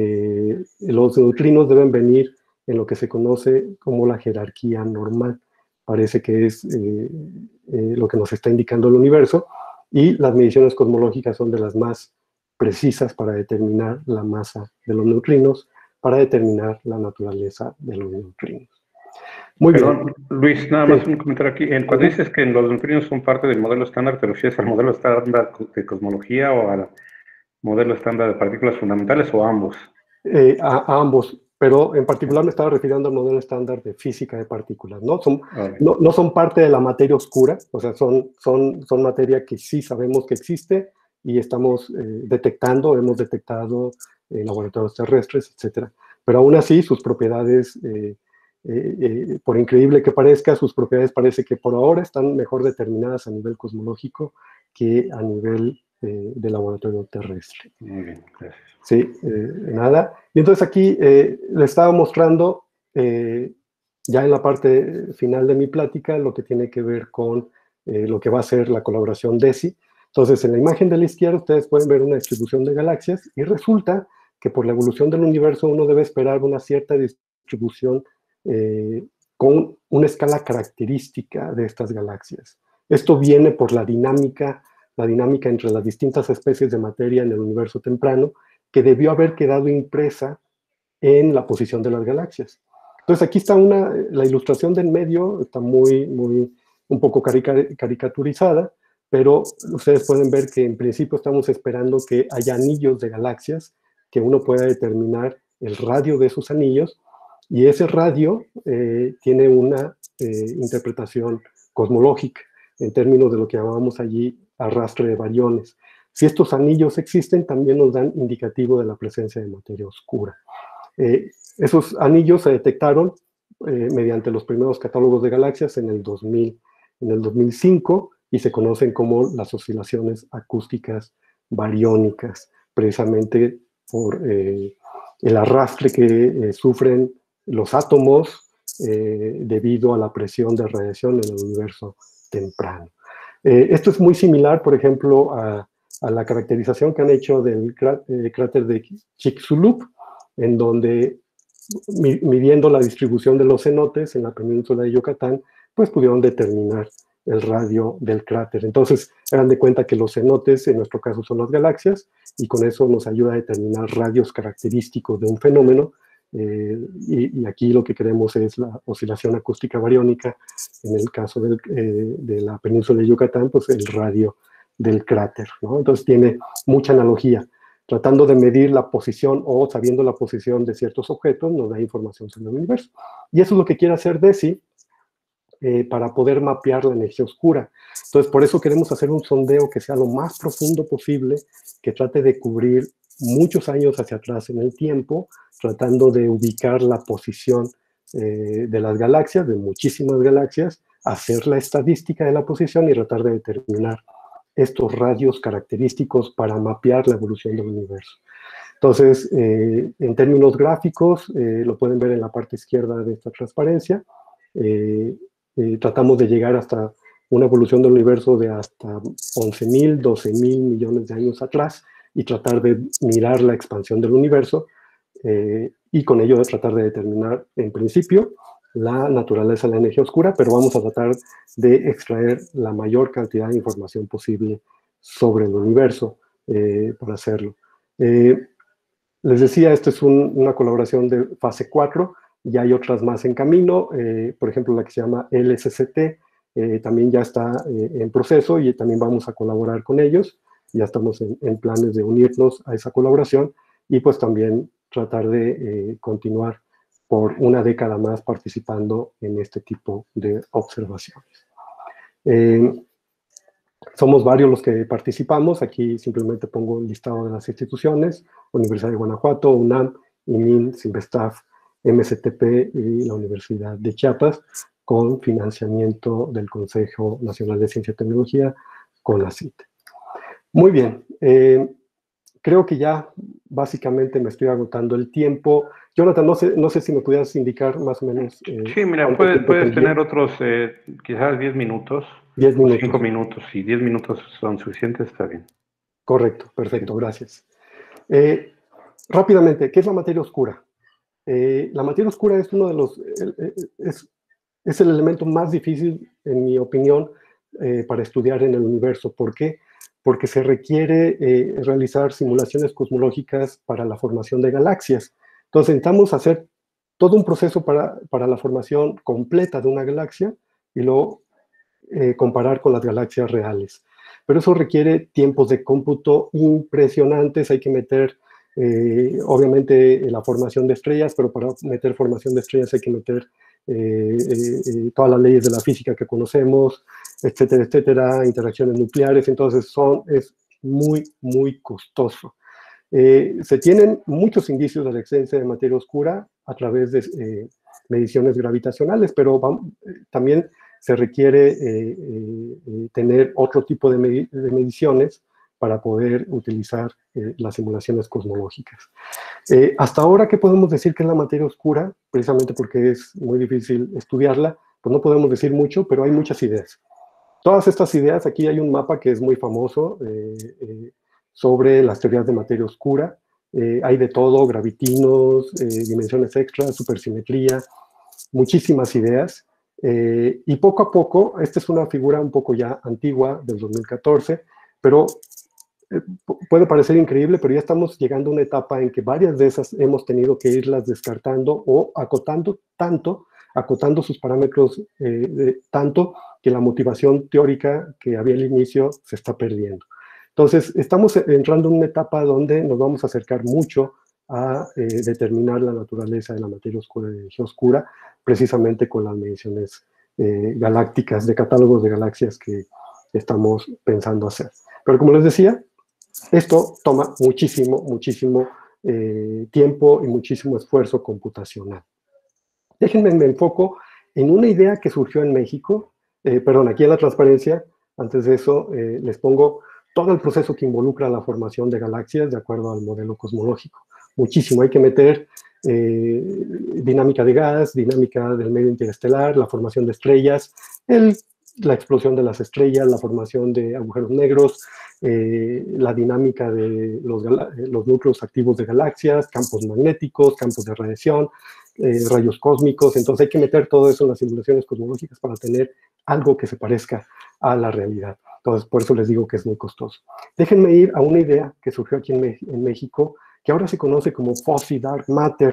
los neutrinos deben venir en lo que se conoce como la jerarquía normal. Parece que es lo que nos está indicando el universo, y las mediciones cosmológicas son de las más precisas para determinar la masa de los neutrinos, para determinar la naturaleza de los neutrinos. Muy Perdón, bien. Luis, nada más un comentario aquí. Cuando dices que los neutrinos son parte del modelo estándar, ¿te refieres al modelo estándar de cosmología o al modelo estándar de partículas fundamentales, o a ambos? A ambos, pero en particular me estaba refiriendo al modelo estándar de física de partículas, ¿no? No son parte de la materia oscura, o sea, son materia que sí sabemos que existe y estamos hemos detectado en laboratorios terrestres, etcétera. Pero aún así, sus propiedades, por increíble que parezca, sus propiedades parece que por ahora están mejor determinadas a nivel cosmológico que a nivel de laboratorio terrestre. Muy bien, gracias. Sí, nada. Y entonces aquí le estaba mostrando, ya en la parte final de mi plática, lo que tiene que ver con lo que va a ser la colaboración DESI. Entonces, en la imagen de la izquierda ustedes pueden ver una distribución de galaxias, y resulta que por la evolución del universo uno debe esperar una cierta distribución con una escala característica de estas galaxias. Esto viene por la dinámica entre las distintas especies de materia en el universo temprano, que debió haber quedado impresa en la posición de las galaxias. Entonces aquí está la ilustración del medio, está un poco caricaturizada, pero ustedes pueden ver que en principio estamos esperando que haya anillos de galaxias, que uno pueda determinar el radio de esos anillos, y ese radio tiene una interpretación cosmológica en términos de lo que llamábamos allí arrastre de bariones. Si estos anillos existen, también nos dan indicativo de la presencia de materia oscura. Esos anillos se detectaron mediante los primeros catálogos de galaxias en el 2005, y se conocen como las oscilaciones acústicas bariónicas, precisamente por el arrastre que sufren los átomos debido a la presión de radiación en el universo temprano. Esto es muy similar, por ejemplo, a la caracterización que han hecho del cráter de Chicxulub, en donde, midiendo la distribución de los cenotes en la península de Yucatán, pues pudieron determinar el radio del cráter. Entonces, hagan de cuenta que los cenotes, en nuestro caso, son las galaxias, y con eso nos ayuda a determinar radios característicos de un fenómeno y aquí lo que queremos es la oscilación acústica bariónica. En el caso de la península de Yucatán, pues el radio del cráter, ¿no? Entonces tiene mucha analogía. Tratando de medir la posición o sabiendo la posición de ciertos objetos, nos da información sobre el universo. Y eso es lo que quiere hacer DESI para poder mapear la energía oscura. Entonces, por eso queremos hacer un sondeo que sea lo más profundo posible, que trate de cubrir muchos años hacia atrás en el tiempo, tratando de ubicar la posición de las galaxias, de muchísimas galaxias, hacer la estadística de la posición y tratar de determinar estos radios característicos para mapear la evolución del universo. Entonces, en términos gráficos, lo pueden ver en la parte izquierda de esta transparencia, tratamos de llegar hasta una evolución del universo de hasta 11.000, 12.000 millones de años atrás y tratar de mirar la expansión del universo y con ello tratar de determinar, en principio, la naturaleza de la energía oscura, pero vamos a tratar de extraer la mayor cantidad de información posible sobre el universo para hacerlo. Les decía, esta es una colaboración de fase 4, y hay otras más en camino, por ejemplo, la que se llama LSCT, también ya está en proceso y también vamos a colaborar con ellos, ya estamos en planes de unirnos a esa colaboración y pues también tratar de continuar por una década más participando en este tipo de observaciones. Somos varios los que participamos, aquí simplemente pongo el listado de las instituciones: Universidad de Guanajuato, UNAM, ININ, Cinvestav, MSTP y la Universidad de Chiapas, con financiamiento del Consejo Nacional de Ciencia y Tecnología, CONACYT. Muy bien, creo que ya básicamente me estoy agotando el tiempo. Jonathan, no sé si me pudieras indicar más o menos. Sí, mira, puedes tener otros quizás 10 minutos. 10 minutos. 5 minutos, si 10 minutos son suficientes, está bien. Correcto, perfecto, sí. Gracias. Rápidamente, ¿qué es la materia oscura? La materia oscura es uno de los, es el elemento más difícil, en mi opinión, para estudiar en el universo. ¿Por qué? Porque se requiere realizar simulaciones cosmológicas para la formación de galaxias. Entonces necesitamos hacer todo un proceso para la formación completa de una galaxia y luego comparar con las galaxias reales. Pero eso requiere tiempos de cómputo impresionantes. Hay que meter, obviamente, la formación de estrellas, pero para meter formación de estrellas hay que meter todas las leyes de la física que conocemos, etcétera, etcétera, interacciones nucleares. Entonces es muy, muy costoso. Se tienen muchos indicios de la existencia de materia oscura a través de mediciones gravitacionales, pero también se requiere tener otro tipo de mediciones para poder utilizar las simulaciones cosmológicas. Hasta ahora, ¿qué podemos decir que es la materia oscura? Precisamente porque es muy difícil estudiarla, pues no podemos decir mucho, pero hay muchas ideas. Todas estas ideas, aquí hay un mapa que es muy famoso sobre las teorías de materia oscura. Hay de todo: gravitinos, dimensiones extras, supersimetría, muchísimas ideas. Y poco a poco, esta es una figura un poco ya antigua, del 2014, pero puede parecer increíble, pero ya estamos llegando a una etapa en que varias de esas hemos tenido que irlas descartando o acotando sus parámetros tanto que la motivación teórica que había al inicio se está perdiendo. Entonces, estamos entrando en una etapa donde nos vamos a acercar mucho a determinar la naturaleza de la materia oscura y la energía oscura, precisamente con las mediciones galácticas, de catálogos de galaxias que estamos pensando hacer. Pero como les decía, esto toma muchísimo tiempo y muchísimo esfuerzo computacional. Déjenme me enfoco en una idea que surgió en México, aquí en la transparencia. Antes de eso, les pongo todo el proceso que involucra la formación de galaxias de acuerdo al modelo cosmológico. Muchísimo, hay que meter dinámica de gas, dinámica del medio interestelar, la formación de estrellas, la explosión de las estrellas, la formación de agujeros negros, la dinámica de los núcleos activos de galaxias, campos magnéticos, campos de radiación, rayos cósmicos. Entonces hay que meter todo eso en las simulaciones cosmológicas para tener algo que se parezca a la realidad. Entonces, por eso les digo que es muy costoso. Déjenme ir a una idea que surgió aquí en México, que ahora se conoce como Fuzzy Dark Matter.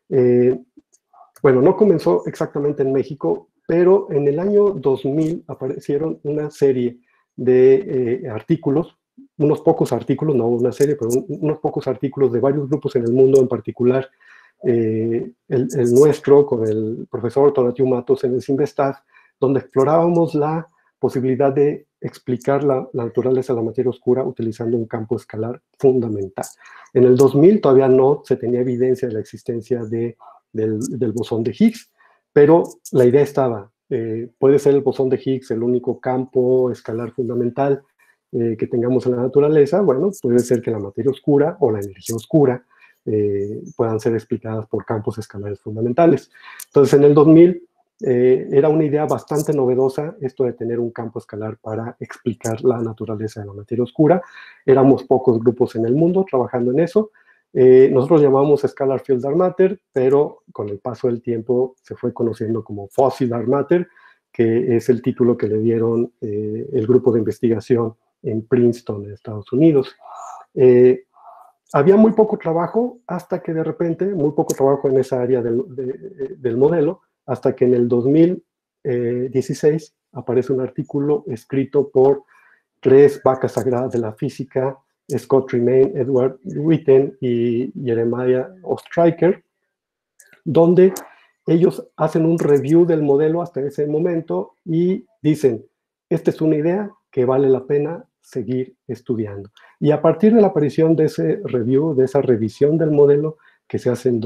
Bueno, no comenzó exactamente en México, pero en el año 2000 aparecieron una serie de artículos, unos pocos artículos, no una serie, pero unos pocos artículos de varios grupos en el mundo, en particular el nuestro, con el profesor Tonatiuh Matos en el CIMBESTAD, donde explorábamos la posibilidad de explicar la naturaleza de la materia oscura utilizando un campo escalar fundamental. En el 2000 todavía no se tenía evidencia de la existencia del bosón de Higgs, pero la idea estaba, puede ser el bosón de Higgs el único campo escalar fundamental que tengamos en la naturaleza. Bueno, puede ser que la materia oscura o la energía oscura puedan ser explicadas por campos escalares fundamentales. Entonces, en el 2000 era una idea bastante novedosa esto de tener un campo escalar para explicar la naturaleza de la materia oscura. Éramos pocos grupos en el mundo trabajando en eso. Nosotros llamamos Scalar Field Dark Matter, pero con el paso del tiempo se fue conociendo como Fuzzy Dark Matter, que es el título que le dieron el grupo de investigación en Princeton, en Estados Unidos. Había muy poco trabajo hasta que de repente, muy poco trabajo en esa área del modelo, hasta que en el 2016 aparece un artículo escrito por 3 vacas sagradas de la física, Scott Tremaine, Edward Witten y Jeremiah Ostriker, donde ellos hacen un review del modelo hasta ese momento y dicen, esta es una idea que vale la pena seguir estudiando. Y a partir de la aparición de ese review, de esa revisión del modelo que se hace en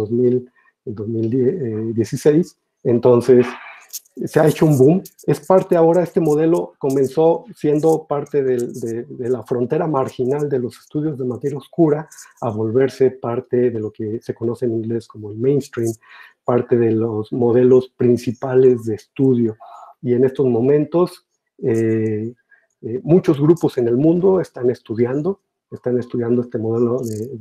2016, entonces se ha hecho un boom. Es parte ahora, este modelo comenzó siendo parte de la frontera marginal de los estudios de materia oscura a volverse parte de lo que se conoce en inglés como el mainstream, parte de los modelos principales de estudio. Y en estos momentos, muchos grupos en el mundo están estudiando este modelo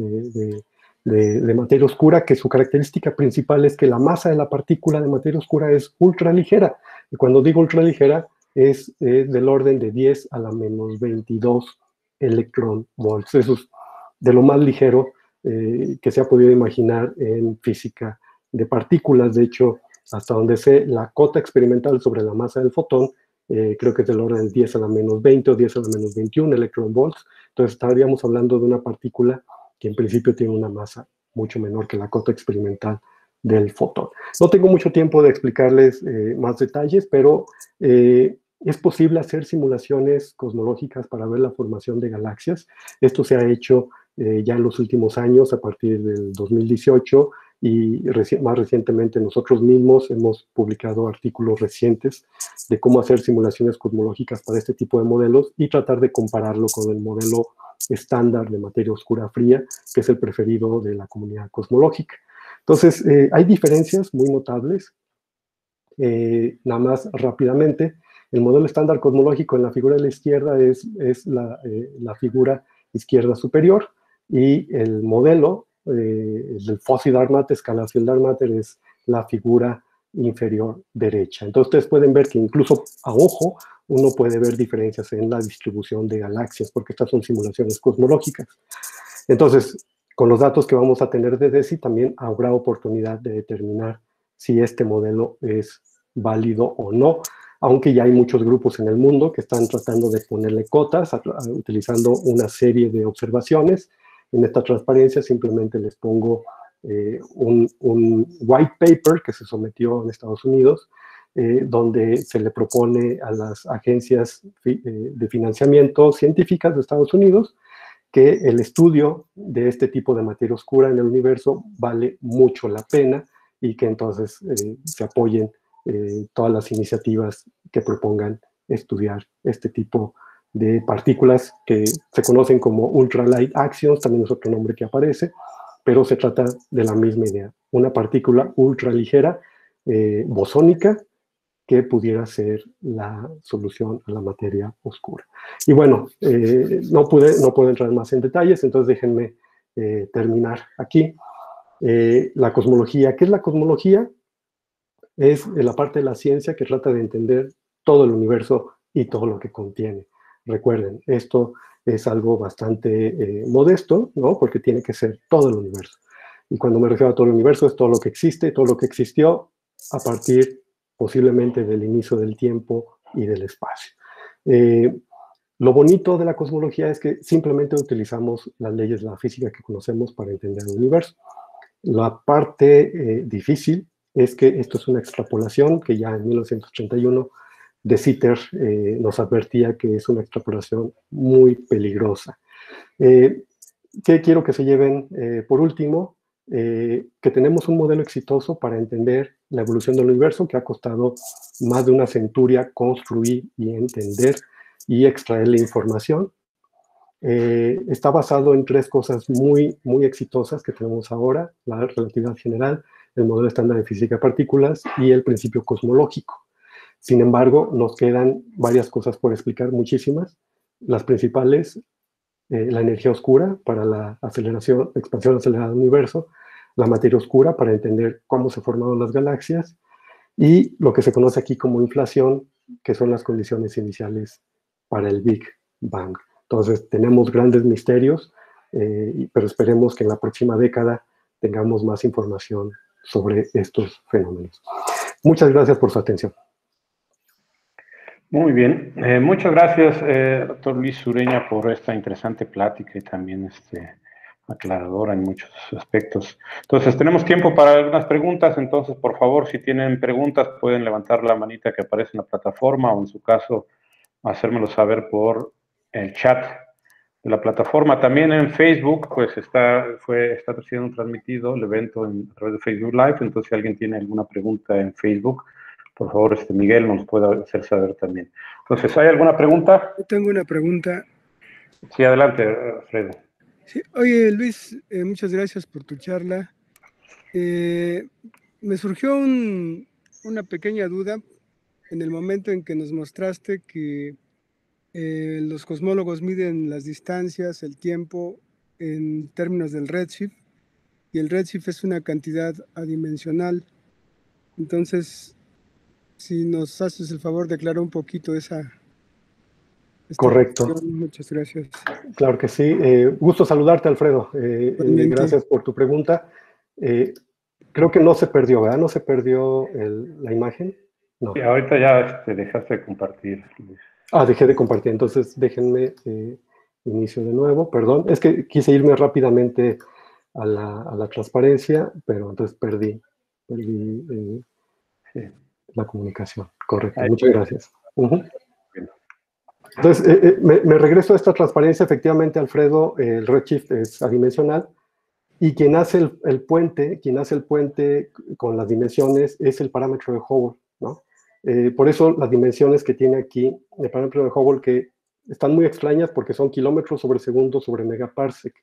de materia oscura, que su característica principal es que la masa de la partícula de materia oscura es ultraligera. Y cuando digo ultraligera, es del orden de 10 a la menos 22 electron volts. Eso es de lo más ligero que se ha podido imaginar en física de partículas. De hecho, hasta donde sé, la cota experimental sobre la masa del fotón creo que es del orden de 10 a la menos 20 o 10 a la menos 21 electron volts. Entonces estaríamos hablando de una partícula que en principio tiene una masa mucho menor que la cota experimental del fotón. No tengo mucho tiempo de explicarles más detalles, pero es posible hacer simulaciones cosmológicas para ver la formación de galaxias. Esto se ha hecho ya en los últimos años, a partir del 2018, y más recientemente nosotros mismos hemos publicado artículos recientes de cómo hacer simulaciones cosmológicas para este tipo de modelos y tratar de compararlo con el modelo estándar de materia oscura fría, que es el preferido de la comunidad cosmológica. Entonces, hay diferencias muy notables. Nada más rápidamente, el modelo estándar cosmológico en la figura de la izquierda es la figura izquierda superior, y el modelo del Fuzzy Dark Matter, Scalar Field Dark Matter, es la figura inferior derecha. Entonces ustedes pueden ver que incluso a ojo uno puede ver diferencias en la distribución de galaxias, porque estas son simulaciones cosmológicas. Entonces, con los datos que vamos a tener de DESI, también habrá oportunidad de determinar si este modelo es válido o no, aunque ya hay muchos grupos en el mundo que están tratando de ponerle cotas, utilizando una serie de observaciones. En esta transparencia simplemente les pongo un white paper que se sometió en Estados Unidos, donde se le propone a las agencias de financiamiento científicas de Estados Unidos que el estudio de este tipo de materia oscura en el universo vale mucho la pena, y que entonces se apoyen todas las iniciativas que propongan estudiar este tipo de partículas que se conocen como ultralight axions, también es otro nombre que aparece, pero se trata de la misma idea, una partícula ultraligera bosónica que pudiera ser la solución a la materia oscura. Y bueno, no puedo entrar más en detalles, entonces déjenme terminar aquí. La cosmología. ¿Qué es la cosmología? Es la parte de la ciencia que trata de entender todo el universo y todo lo que contiene. Recuerden, esto es algo bastante modesto, ¿no? Porque tiene que ser todo el universo. Y cuando me refiero a todo el universo, es todo lo que existe, todo lo que existió a partir posiblemente del inicio del tiempo y del espacio. Lo bonito de la cosmología es que simplemente utilizamos las leyes de la física que conocemos para entender el universo. La parte difícil es que esto es una extrapolación que ya en 1931 de Sitter nos advertía que es una extrapolación muy peligrosa. ¿Qué quiero que se lleven por último? Que tenemos un modelo exitoso para entender la evolución del universo que ha costado más de una centuria construir y entender y extraer la información. Está basado en tres cosas muy exitosas que tenemos ahora: la relatividad general, el modelo estándar de física de partículas y el principio cosmológico. Sin embargo, nos quedan varias cosas por explicar, muchísimas. Las principales: la energía oscura para la expansión acelerada del universo, la materia oscura para entender cómo se formaron las galaxias, y lo que se conoce aquí como inflación, que son las condiciones iniciales para el Big Bang. Entonces, tenemos grandes misterios, pero esperemos que en la próxima década tengamos más información sobre estos fenómenos. Muchas gracias por su atención. Muy bien. Muchas gracias, doctor Luis Ureña, por esta interesante plática y también aclaradora en muchos aspectos. Entonces, tenemos tiempo para algunas preguntas. Entonces, por favor, si tienen preguntas, pueden levantar la manita que aparece en la plataforma o, en su caso, hacérmelo saber por el chat de la plataforma. También en Facebook, pues está siendo transmitido el evento a través de Facebook Live. Entonces, si alguien tiene alguna pregunta en Facebook, por favor, Miguel nos puede hacer saber también. Entonces, ¿hay alguna pregunta? Yo tengo una pregunta. Sí, adelante, Alfredo. Sí, oye, Luis, muchas gracias por tu charla. Me surgió una pequeña duda en el momento en que nos mostraste que los cosmólogos miden las distancias, el tiempo, en términos del redshift, y el redshift es una cantidad adimensional. Entonces, si nos haces el favor de aclarar un poquito esta Correcto. cuestión. Muchas gracias. Claro que sí. Gusto saludarte, Alfredo. Gracias por tu pregunta. Creo que no se perdió, ¿verdad? ¿No se perdió la imagen? No. Sí, ahorita ya dejaste de compartir, Luis. Dejé de compartir. Entonces, déjenme inicio de nuevo. Perdón. Es que quise irme rápidamente a la transparencia, pero entonces perdí la comunicación. Correcto. Ahí. Muchas gracias. Entonces, me regreso a esta transparencia. Efectivamente, Alfredo, el redshift es adimensional, y quien hace el puente con las dimensiones es el parámetro de Hubble, ¿no? Por eso las dimensiones que tiene aquí el parámetro de Hubble, que están muy extrañas porque son kilómetros sobre segundo sobre megaparsec.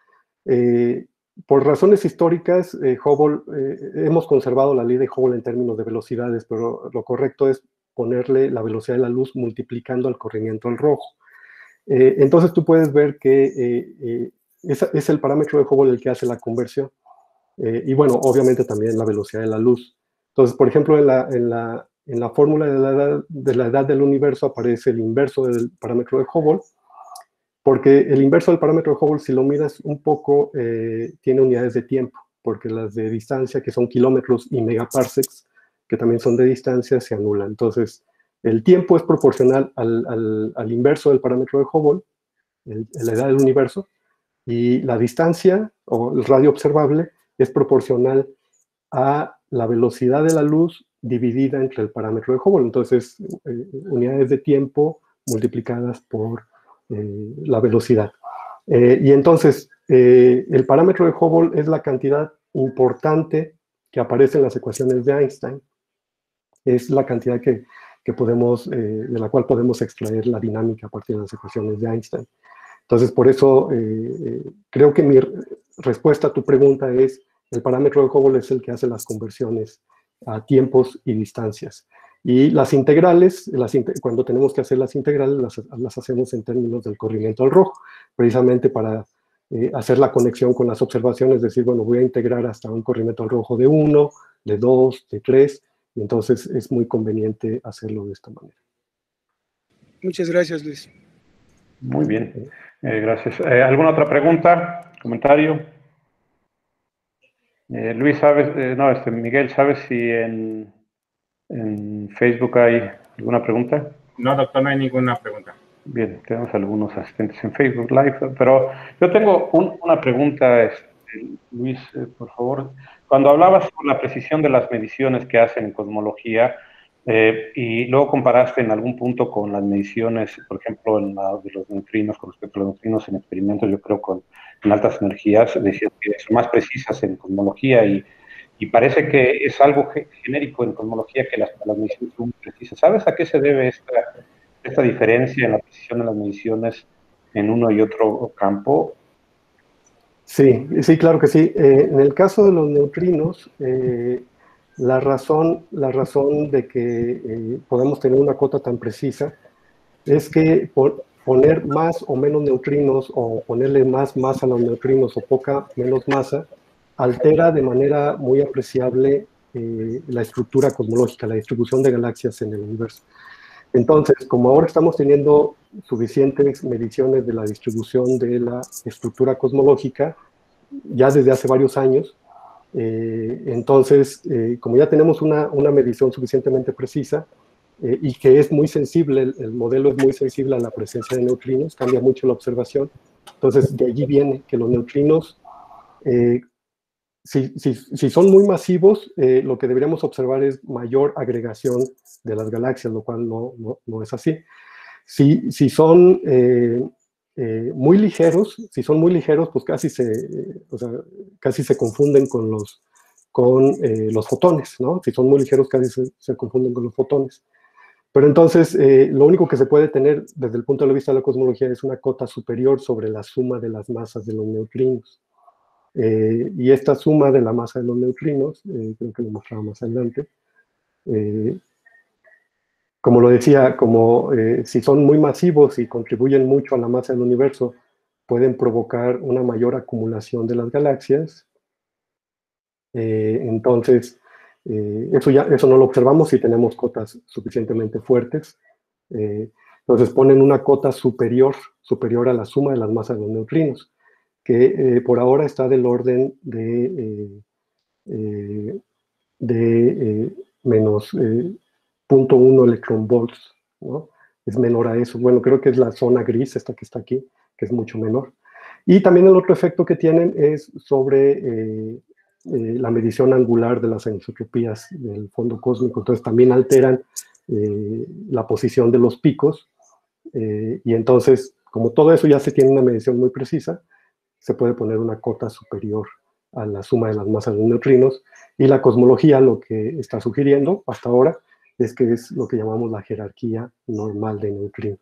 Por razones históricas, Hubble, hemos conservado la ley de Hubble en términos de velocidades, pero lo correcto es ponerle la velocidad de la luz multiplicando al corrimiento al rojo. Entonces tú puedes ver que es el parámetro de Hubble el que hace la conversión. Y bueno, obviamente también la velocidad de la luz. Entonces, por ejemplo, en la fórmula de la edad del universo aparece el inverso del parámetro de Hubble, porque el inverso del parámetro de Hubble, si lo miras un poco, tiene unidades de tiempo, porque las de distancia, que son kilómetros, y megaparsecs, que también son de distancia, se anulan. Entonces, el tiempo es proporcional al inverso del parámetro de Hubble, la edad del universo, y la distancia, o el radio observable, es proporcional a la velocidad de la luz dividida entre el parámetro de Hubble. Entonces, unidades de tiempo multiplicadas por la velocidad. Y entonces, el parámetro de Hubble es la cantidad importante que aparece en las ecuaciones de Einstein. Es la cantidad de la cual podemos extraer la dinámica a partir de las ecuaciones de Einstein. Entonces, por eso creo que mi respuesta a tu pregunta es: el parámetro de Hubble es el que hace las conversiones a tiempos y distancias. Y las integrales, cuando tenemos que hacer las integrales, las hacemos en términos del corrimiento al rojo, precisamente para hacer la conexión con las observaciones, es decir, bueno, voy a integrar hasta un corrimiento al rojo de 1, de 2, de 3, y entonces es muy conveniente hacerlo de esta manera. Muchas gracias, Luis. Muy bien, gracias. ¿Alguna otra pregunta, comentario? Luis, ¿sabes? No, Miguel, ¿sabes si en Facebook hay alguna pregunta? No, doctor, no hay ninguna pregunta. Bien, tenemos algunos asistentes en Facebook Live, pero yo tengo una pregunta, Luis, por favor. Cuando hablabas sobre la precisión de las mediciones que hacen en cosmología, y luego comparaste en algún punto con las mediciones, por ejemplo, en la de los neutrinos, con respecto a los neutrinos en experimentos, yo creo en altas energías, decías que son más precisas en cosmología y parece que es algo genérico en cosmología que las mediciones son muy precisas. ¿Sabes a qué se debe esta diferencia en la precisión de las mediciones en uno y otro campo? Sí, sí, claro que sí. En el caso de los neutrinos, la razón de que podamos tener una cota tan precisa es que poner más o menos neutrinos o ponerle más masa a los neutrinos o poca menos masa altera de manera muy apreciable la estructura cosmológica, la distribución de galaxias en el universo. Entonces, como ahora estamos teniendo suficientes mediciones de la distribución de la estructura cosmológica, ya desde hace varios años, entonces, como ya tenemos una medición suficientemente precisa y que es muy sensible, el modelo es muy sensible a la presencia de neutrinos, cambia mucho la observación, entonces de allí viene que los neutrinos, si son muy masivos, lo que deberíamos observar es mayor agregación de las galaxias, lo cual no es así. Si son muy ligeros, pues casi se confunden con los fotones, ¿no? Si son muy ligeros, casi se confunden con los fotones. Pero entonces, lo único que se puede tener desde el punto de vista de la cosmología es una cota superior sobre la suma de las masas de los neutrinos. Y esta suma de la masa de los neutrinos, creo que lo mostraba más adelante, como lo decía, si son muy masivos y contribuyen mucho a la masa del universo, pueden provocar una mayor acumulación de las galaxias. Entonces, eso no lo observamos si tenemos cotas suficientemente fuertes. Entonces ponen una cota superior a la suma de las masas de los neutrinos, que por ahora está del orden de menos 0.1 electronvolts, ¿no? Es menor a eso. Bueno, creo que es la zona gris, esta que está aquí, que es mucho menor. Y también el otro efecto que tienen es sobre la medición angular de las anisotropías del fondo cósmico. Entonces también alteran la posición de los picos. Y entonces, como todo eso ya se tiene una medición muy precisa, se puede poner una cota superior a la suma de las masas de los neutrinos. Y la cosmología lo que está sugiriendo hasta ahora es que es lo que llamamos la jerarquía normal de neutrinos.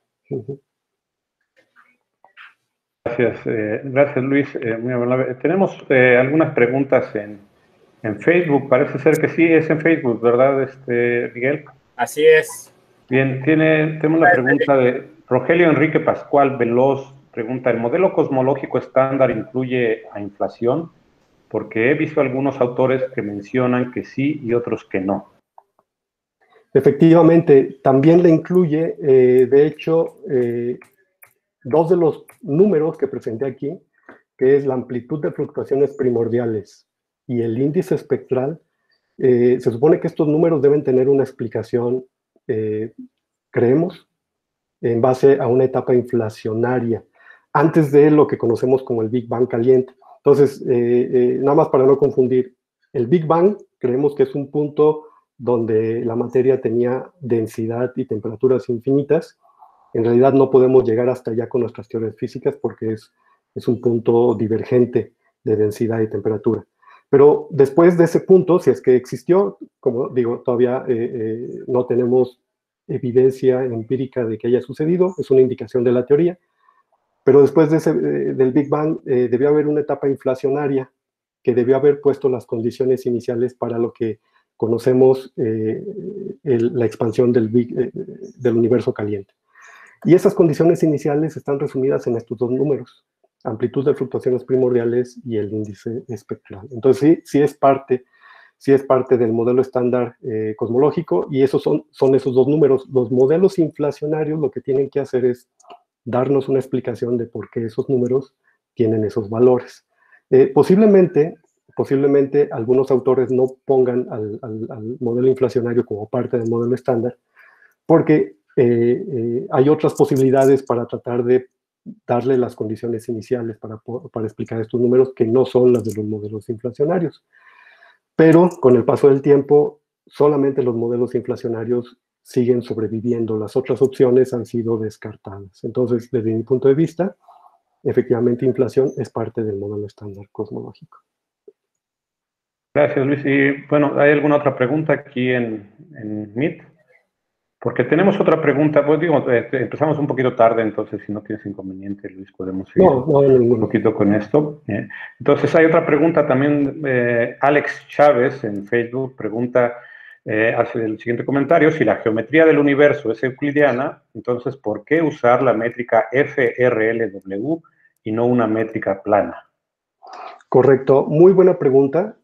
Gracias Luis, muy amable. Tenemos algunas preguntas en Facebook, parece ser que sí, es en Facebook, ¿verdad, Miguel? Así es. Bien, tenemos la pregunta de Rogelio Enrique Pascual Veloz, pregunta, ¿el modelo cosmológico estándar incluye a inflación? Porque he visto algunos autores que mencionan que sí y otros que no. Efectivamente, también le incluye, de hecho, dos de los números que presenté aquí, que es la amplitud de fluctuaciones primordiales y el índice espectral. Se supone que estos números deben tener una explicación, creemos, en base a una etapa inflacionaria, antes de lo que conocemos como el Big Bang caliente. Entonces, nada más para no confundir, el Big Bang creemos que es un punto donde la materia tenía densidad y temperaturas infinitas. En realidad no podemos llegar hasta allá con nuestras teorías físicas porque es un punto divergente de densidad y temperatura. Pero después de ese punto, si es que existió, como digo, todavía no tenemos evidencia empírica de que haya sucedido, es una indicación de la teoría, pero después del Big Bang debió haber una etapa inflacionaria que debió haber puesto las condiciones iniciales para lo que conocemos la expansión del universo caliente. Y esas condiciones iniciales están resumidas en estos dos números, amplitud de fluctuaciones primordiales y el índice espectral. Entonces sí es parte del modelo estándar cosmológico, y esos son esos dos números. Los modelos inflacionarios lo que tienen que hacer es darnos una explicación de por qué esos números tienen esos valores. Posiblemente posiblemente algunos autores no pongan al modelo inflacionario como parte del modelo estándar, porque hay otras posibilidades para tratar de darle las condiciones iniciales para explicar estos números que no son las de los modelos inflacionarios. Pero con el paso del tiempo, solamente los modelos inflacionarios siguen sobreviviendo. Las otras opciones han sido descartadas. Entonces, desde mi punto de vista, efectivamente, inflación es parte del modelo estándar cosmológico. Gracias, Luis. Y bueno, ¿hay alguna otra pregunta aquí en Meet? Porque tenemos otra pregunta, pues digo, empezamos un poquito tarde, entonces si no tienes inconveniente, Luis, podemos seguir un poquito con esto. Entonces hay otra pregunta también, Alex Chávez en Facebook pregunta, hace el siguiente comentario: si la geometría del universo es euclidiana, entonces ¿por qué usar la métrica FRLW y no una métrica plana? Correcto, muy buena pregunta.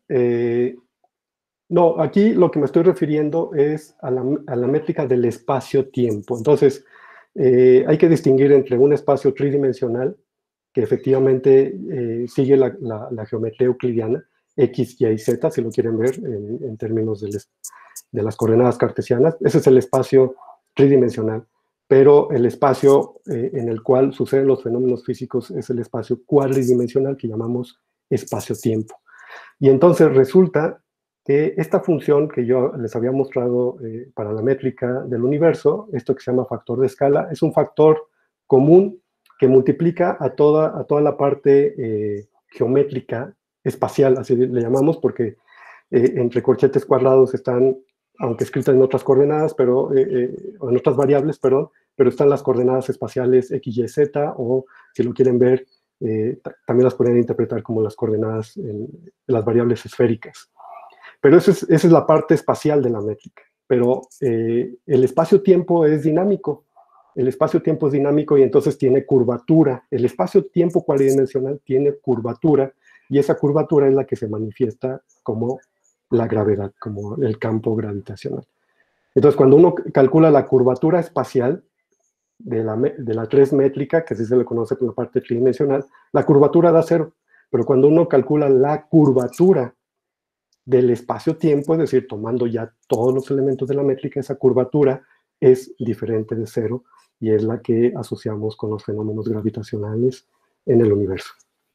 No, aquí lo que me estoy refiriendo es a la métrica del espacio-tiempo. Entonces, hay que distinguir entre un espacio tridimensional, que efectivamente sigue la geometría euclidiana, X, Y, Z, si lo quieren ver en términos de las coordenadas cartesianas. Ese es el espacio tridimensional, pero el espacio en el cual suceden los fenómenos físicos es el espacio cuadridimensional, que llamamos espacio-tiempo. Y entonces resulta que esta función que yo les había mostrado para la métrica del universo, esto que se llama factor de escala, es un factor común que multiplica a toda la parte geométrica espacial, así le llamamos, porque entre corchetes cuadrados están, aunque escritas en otras coordenadas, o en otras variables, perdón, pero están las coordenadas espaciales X, Y, Z, o si lo quieren ver, también las pueden interpretar como las coordenadas en las variables esféricas. Pero esa es la parte espacial de la métrica. Pero el espacio-tiempo es dinámico. El espacio-tiempo es dinámico y entonces tiene curvatura. El espacio-tiempo cuadridimensional tiene curvatura y esa curvatura es la que se manifiesta como la gravedad, como el campo gravitacional. Entonces, cuando uno calcula la curvatura espacial de la 3 métrica, que así se le conoce como la parte tridimensional, la curvatura da 0. Pero cuando uno calcula la curvatura del espacio-tiempo, es decir, tomando ya todos los elementos de la métrica, esa curvatura es diferente de 0 y es la que asociamos con los fenómenos gravitacionales en el universo.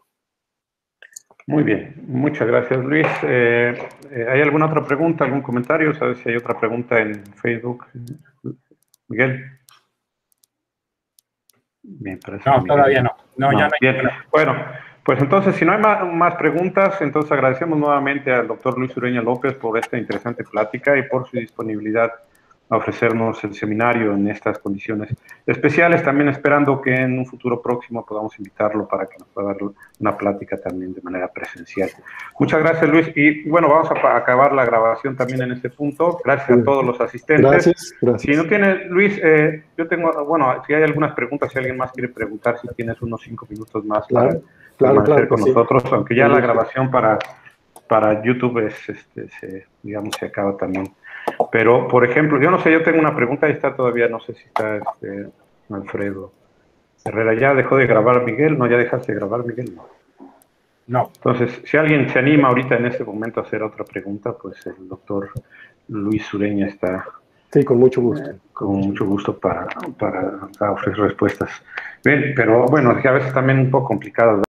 Muy bien, muchas gracias, Luis. ¿Hay alguna otra pregunta, algún comentario? ¿Sabes si hay otra pregunta en Facebook? Miguel. Bien, parece no, Miguel. todavía no. No, ya no hay. Bien. Bueno, pues entonces, si no hay más preguntas, entonces agradecemos nuevamente al doctor Luis Ureña López por esta interesante plática y por su disponibilidad a ofrecernos el seminario en estas condiciones especiales, también esperando que en un futuro próximo podamos invitarlo para que nos pueda dar una plática también de manera presencial. Muchas gracias, Luis, y bueno, vamos a acabar la grabación también en este punto. Gracias a todos los asistentes. Gracias. Si no tiene, Luis, yo tengo, bueno, si hay algunas preguntas, si alguien más quiere preguntar, si tienes unos 5 minutos más para permanecer con nosotros, aunque ya la grabación para YouTube digamos, se acaba también. Pero, por ejemplo, yo no sé, yo tengo una pregunta, ahí está todavía, no sé si está Alfredo Herrera. ¿Ya dejó de grabar Miguel? No, ¿ya dejaste de grabar Miguel? No. Entonces, si alguien se anima ahorita en este momento a hacer otra pregunta, pues el doctor Luis Ureña está... Sí, con mucho gusto. Con mucho gusto para ofrecer respuestas. Bien, pero bueno, a veces también un poco complicado, ¿verdad?